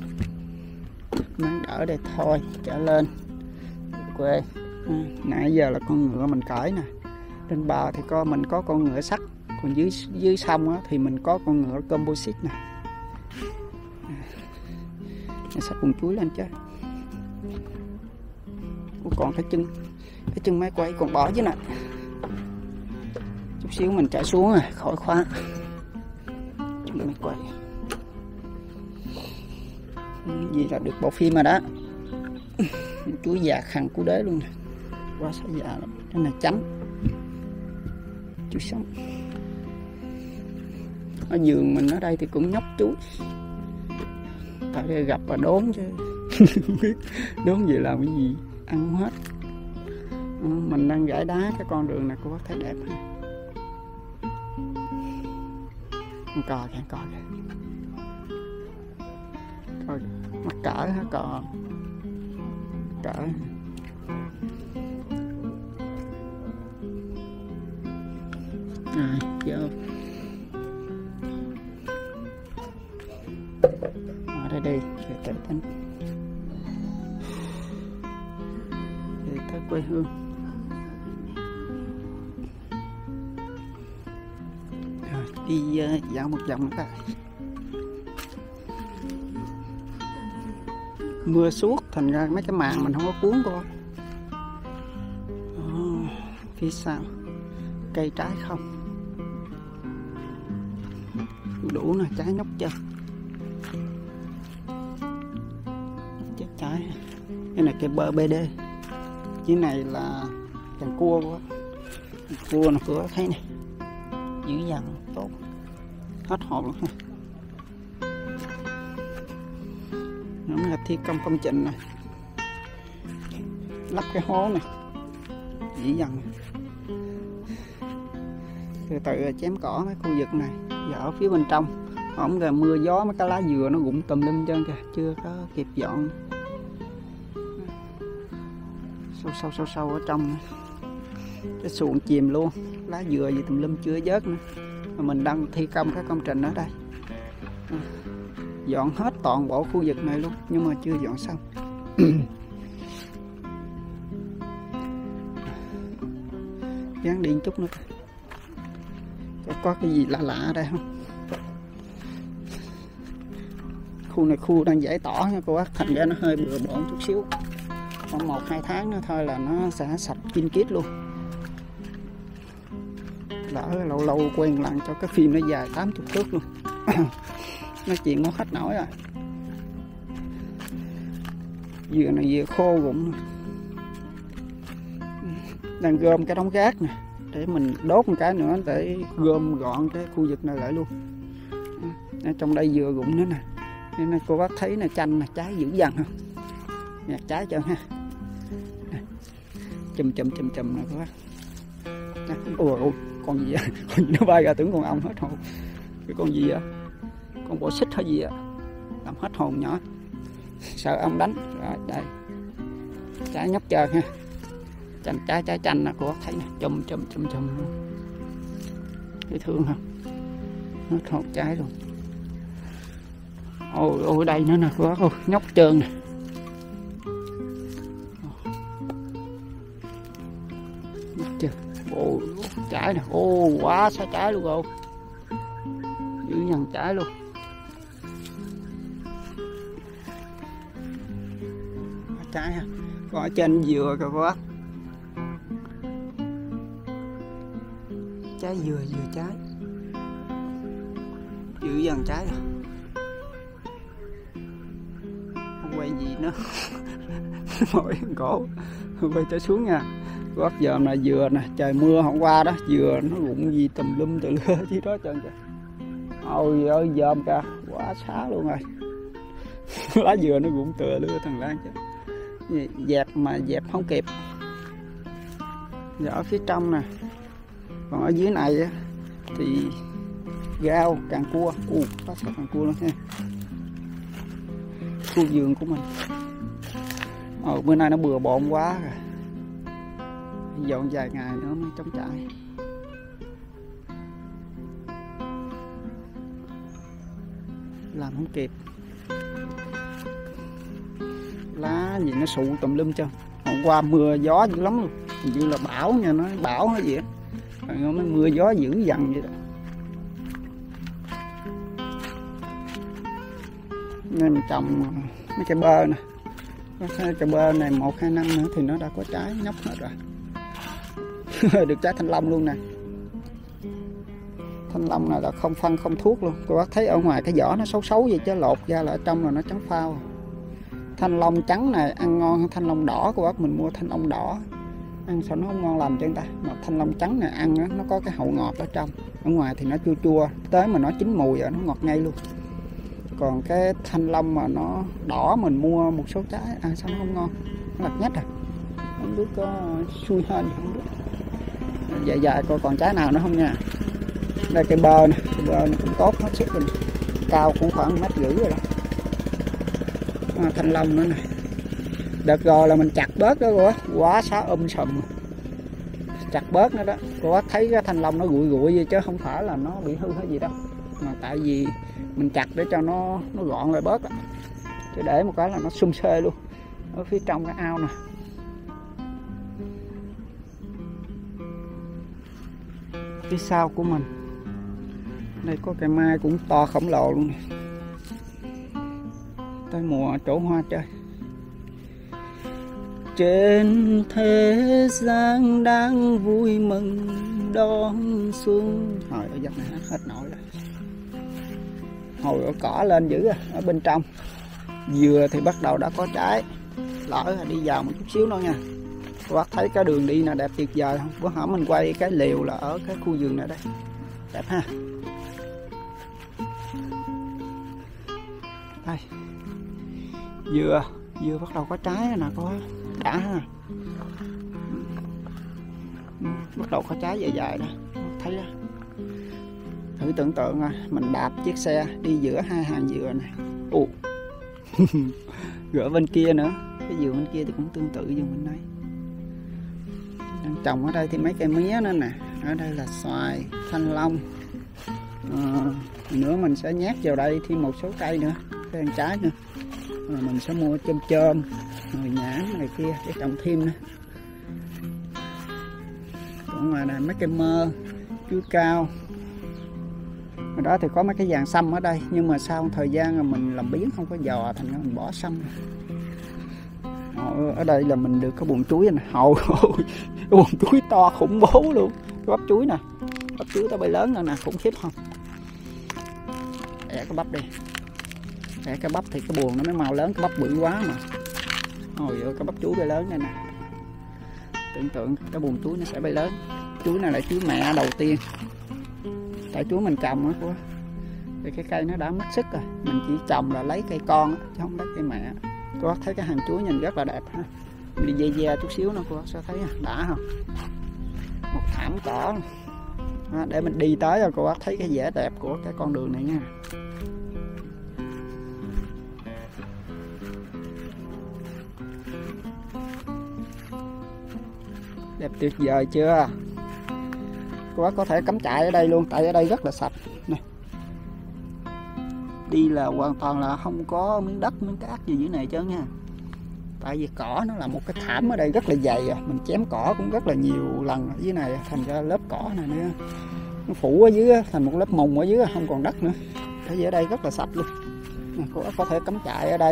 Nó đỡ đây thôi, trở lên quê. À, nãy giờ là con ngựa mình cởi nè. Trên bờ thì có mình có con ngựa sắt, còn dưới dưới sông á, thì mình có con ngựa composite nè. À, xách cùng chuối lên chứ. Còn cái chân cái chân máy quay còn bỏ chứ nè. Chút xíu mình chạy xuống rồi khỏi khóa chân máy quay. Vì là được bộ phim rồi đó. Chuối già khăn cú đế luôn nè, quá xả già lắm. Cái này chấm chuối sống. Ở vườn mình ở đây thì cũng nhóc chuối, tại đây gặp và đốn chứ không biết đốn gì làm cái gì ăn không hết. Ừ, mình đang gãi đá cái con đường này cô bác thấy đẹp ha. Con cò kìa, cò kìa, coi mắc cỡ hả cò, cỡ. Rồi vô ở đây đi để tự tính về tới quê hương. Rồi đi uh, dạo một vòng nữa ta. Mưa suốt thành ra mấy cái màn mình không có cuốn coi. Oh, phía sau cây trái không đủ nè, trái nhóc chân chết trái. Cái này cái bờ bê đê, cái này là càng cua quá, cua nó cửa thấy này dữ dằn tốt, hết hồn luôn ha. Nó là thi công công trình này, lắp cái hố này dữ dằn. Từ từ chém cỏ mấy khu vực này. Giờ ở phía bên trong ổng gần mưa gió mấy cái lá dừa nó rụng tùm lum trơn kìa, chưa có kịp dọn. Sâu sâu sâu sâu ở trong cái xuồng chìm luôn, lá dừa gì tùm lum chưa vớt nữa. Mà mình đang thi công cái công trình ở đây, dọn hết toàn bộ khu vực này luôn nhưng mà chưa dọn xong. Gắn điện chút nữa. Có cái gì lạ lạ ở đây không? Khu này khu đang giải tỏa nha cô bác, thành ra nó hơi bừa bộn chút xíu. Khoảng một hai tháng nữa thôi là nó sẽ sạch kinh kiết luôn. Lỡ lâu lâu quen lần cho cái phim nó dài tám mươi thước luôn. Nói chuyện có khách nổi rồi. Dừa này dừa khô rụng. Đang gom cái đống rác nè, để mình đốt một cái nữa để gom gọn cái khu vực này lại luôn. Ở trong đây dừa rụng nữa nè, nên cô bác thấy là chanh là trái dữ dằn không? Nhặt trái cho ha. Chùm chùm chùm chùm nè cô bác. Ôi ôi, con gì vậy? Con gì nó bay ra tưởng con ong hết hồn. Cái con gì vậy? Con bọ xích hay gì vậy? Làm hết hồn nhỏ. Sợ ong đánh. Rồi đây. Trái nhóc trơn ha. Chanh trái trái chanh nè cô bác thấy nè, chùm chùm chùm chùm. Thấy thương không? Hết hột trái luôn. Ôi ôi đây nữa nè cô bác ơi, nhóc trơn nè. Nhóc trơn. Ôi trái nè, ô quá xa trái luôn rồi. Dữ dằn trái luôn. Trái ha. Còn ở trên dừa kìa cô bác. Trái dừa dừa trái. Dữ dằn trái rồi. Không quay gì nữa. Mỗi cổ. Quay tới xuống nha. Gót giờ là dừa nè, trời mưa hôm qua đó, dừa nó rụng gì tùm lum tùm lưa chứ đó trơn kìa. Ôi ơi dòm kìa, quá xá luôn rồi. Lá dừa nó rụng tựa lưa thằng Lan chứ. Dẹp mà dẹp không kịp. Giờ ở phía trong nè. Còn ở dưới này á, thì rau, càng cua. Ồ, có sạch càng cua luôn ha. Khu vườn của mình. Ồ, bữa nay nó bừa bộn quá rồi. dọn vài ngày nữa mới trống trải. Làm không kịp, lá gì nó sụ tùm lum trơn. Hôm qua mưa gió dữ lắm luôn, hình như là bão nha, nó bão hay gì á, nó mưa gió dữ dằn vậy đó. Nên mình trồng mấy cây bơ nè, cái cây bơ này một hai năm nữa thì nó đã có trái nhóc hết rồi. Được trái thanh long luôn nè. Thanh long này là không phân không thuốc luôn. Cô bác thấy ở ngoài cái vỏ nó xấu xấu vậy chứ lột ra là ở trong là nó trắng phao. Thanh long trắng này ăn ngon hơn thanh long đỏ. Cô bác mình mua thanh long đỏ ăn sao nó không ngon lành cho người ta. Mà thanh long trắng này ăn nó có cái hậu ngọt ở trong. Ở ngoài thì nó chua chua, tới mà nó chín mùi rồi nó ngọt ngay luôn. Còn cái thanh long mà nó đỏ mình mua một số trái ăn sao nó không ngon, nó lặt nhách à. Không biết có xui hên không biết. Dài dài coi còn trái nào nữa không nha. Đây cây bơ nè, cây bơ này cũng tốt hết sức rồi. Cao cũng khoảng mét rưỡi rồi đó. À, thanh long nữa nè. Đợt rồi là mình chặt bớt đó cô á, quá xá um sùm. Chặt bớt nữa đó. Cô bác thấy cái thanh long nó gụi gụi vậy chứ không phải là nó bị hư hay gì đâu. Mà tại vì mình chặt để cho nó nó gọn lại bớt á. Chứ để một cái là nó sum xê luôn. Ở phía trong cái ao nè. Phía sau của mình đây có cây mai cũng to khổng lồ luôn nè. Tới mùa trổ hoa chơi. Trên thế gian đang vui mừng đón xuân. Hồi ở giấc này hết nổi rồi. Hồi ở cỏ lên dữ à, ở bên trong. Dừa thì bắt đầu đã có trái. Lỡ đi vào một chút xíu nữa nha. Các bác thấy cái đường đi là đẹp tuyệt vời không? Bữa hổm mình quay cái lều là ở cái khu vườn này đây. Đẹp ha. Đây. Dừa, dừa bắt đầu có trái nè, có đã ha. Bắt đầu có trái dài dài nè, thấy đó. Thử tưởng tượng à, mình đạp chiếc xe đi giữa hai hàng dừa này. Ồ. Rồi bên kia nữa, cái dừa bên kia thì cũng tương tự như bên đây. Đang trồng ở đây thì mấy cây mía nữa nè. Ở đây là xoài, thanh long. À, nữa mình sẽ nhét vào đây thêm một số cây nữa, cây ăn trái nữa. À, mình sẽ mua chôm chôm, rồi nhãn này kia để trồng thêm nữa. Ở ngoài này mấy cây mơ, chuối cao. Ở đó thì có mấy cái vàng sâm ở đây, nhưng mà sau thời gian là mình làm biến không có giò thành ra mình bỏ sâm. Ở đây là mình được cái buồng chuối này. Hồi ôi, cái buồng chuối to khủng bố luôn. Cái bắp chuối nè, bắp chuối tới bay lớn nữa nè, khủng khiếp không? Để cái bắp đi. Để cái bắp thì cái buồng nó mới màu lớn, cái bắp bự quá mà. Ôi ơi, cái bắp chuối bay lớn này nè. Tưởng tượng cái buồng chuối nó sẽ bay lớn. Chuối này là chuối mẹ đầu tiên. Tại chuối mình trồng á cô. Thì cái cây nó đã mất sức rồi. Mình chỉ trồng là lấy cây con chứ không lấy cây mẹ. Cô bác thấy cái hàng chuối nhìn rất là đẹp ha. Mình đi dê dê chút xíu nữa cô bác sẽ thấy đã không? Một thảm cỏ. À, để mình đi tới rồi cô bác thấy cái vẻ đẹp của cái con đường này nha. Đẹp tuyệt vời chưa? Cô bác có thể cắm trại ở đây luôn, tại ở đây rất là sạch nè. Đi là hoàn toàn là không có miếng đất, miếng cát gì dưới này chứ nha. Tại vì cỏ nó là một cái thảm ở đây rất là dày à. Mình chém cỏ cũng rất là nhiều lần ở dưới này. Thành ra lớp cỏ này nữa, nó phủ ở dưới thành một lớp mùng ở dưới, không còn đất nữa. Tại vì ở đây rất là sạch luôn. Cô bác có thể cắm trại ở đây.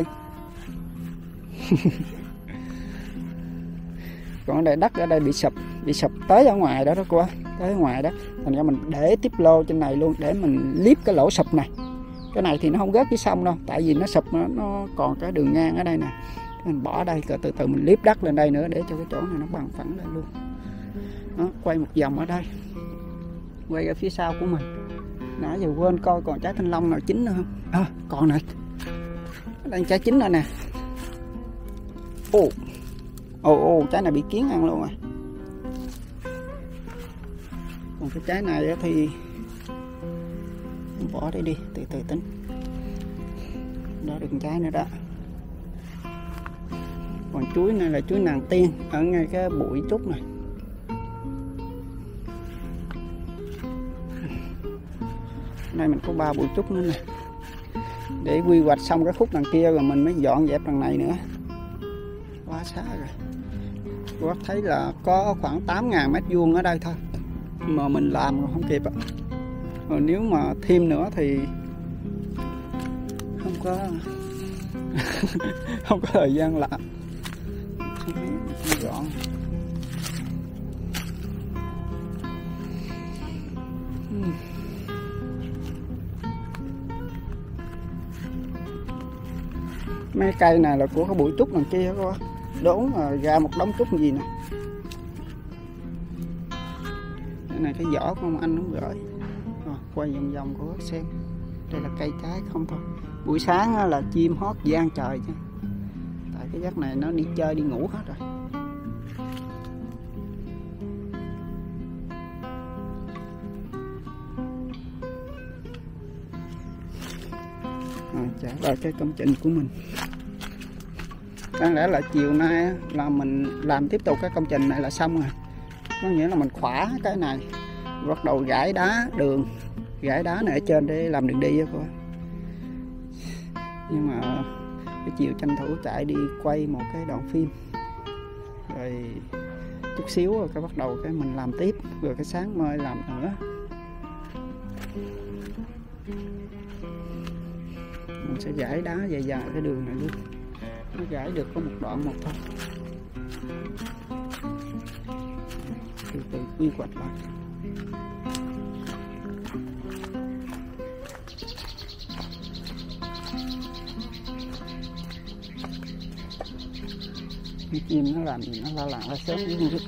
Còn ở đây đất ở đây bị sụp, bị sụp tới ở ngoài đó đó cô bác. Tới ở ngoài đó. Thành ra mình để tiếp lô trên này luôn để mình liếp cái lỗ sụp này. Cái này thì nó không rớt dưới sông đâu, tại vì nó sụp nó, nó còn cái đường ngang ở đây nè. Mình bỏ đây rồi từ từ mình liếp đất lên đây nữa để cho cái chỗ này nó bằng phẳng lên luôn. Đó, quay một vòng ở đây. Quay ở phía sau của mình. Nãy giờ quên coi còn trái thanh long nào chín nữa không? À, còn này. Đây trái chín rồi nè. Ồ. Ồ ồ, trái này bị kiến ăn luôn à. Còn cái trái này thì bỏ đây đi, từ từ tính. Đó được trái nữa đó. Còn chuối này là chuối nàng tiên, ở ngay cái bụi trúc này. Nay mình có ba bụi trúc nữa nè, để quy hoạch xong cái khúc đằng kia rồi mình mới dọn dẹp đằng này nữa. Quá xa rồi. Cô bác thấy là có khoảng tám ngàn mét vuông ở đây thôi mà mình làm còn không kịp ạ. Rồi nếu mà thêm nữa thì không có không có thời gian làm. Dọn. Mấy cây này là của cái bụi trúc đằng kia các bác, đốn mà ra một đống trúc gì nè. Cái này cái vỏ của ông anh nó gửi. Rồi, quay vòng vòng của bác xem. Đây là cây trái không thôi. Buổi sáng là chim hót vang trời chứ. Tại cái giấc này nó đi chơi đi ngủ hết rồi. Rồi, trả lại cái công trình của mình. Đáng lẽ là chiều nay là mình làm tiếp tục cái công trình này là xong rồi. Có nghĩa là mình khỏa cái này, bắt đầu gãi đá đường, gãi đá này ở trên để làm đường đi thôi. Nhưng mà cái chiều tranh thủ chạy đi quay một cái đoạn phim, rồi chút xíu rồi cái bắt đầu cái mình làm tiếp, rồi cái sáng mai làm nữa. Mình sẽ gãi đá dài dài cái đường này luôn, nó gãi được có một đoạn một thôi, từ từ quy hoạch lại. Cái chim nó làm gì nó la làng la xóm với không biết.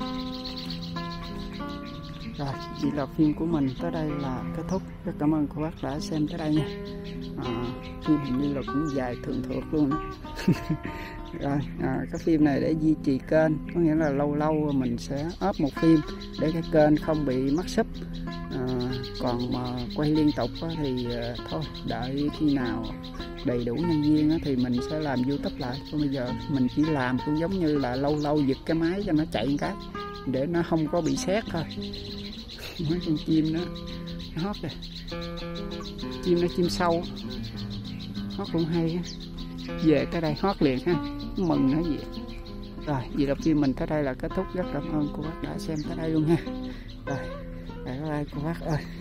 Rồi, vậy là phim của mình tới đây là kết thúc. Rất cảm ơn cô bác đã xem tới đây nha. À, phim hình như là cũng dài thường thuộc luôn đó. Rồi, à, cái phim này để duy trì kênh, có nghĩa là lâu lâu mình sẽ up một phim để cái kênh không bị mất sub. À, còn mà quay liên tục á, thì à, thôi đợi khi nào đầy đủ nhân viên á, thì mình sẽ làm YouTube lại. Còn bây giờ mình chỉ làm cũng giống như là lâu lâu giật cái máy cho nó chạy một cái để nó không có bị sét thôi. Mấy con chim đó nó hót kìa, chim nó chim sâu hót cũng hay ha. Về tới đây hót liền ha, mừng nó gì. Rồi, vì đọc phim mình tới đây là kết thúc. Rất cảm ơn cô bác đã xem tới đây luôn ha. Rồi, bye bye cô bác ơi.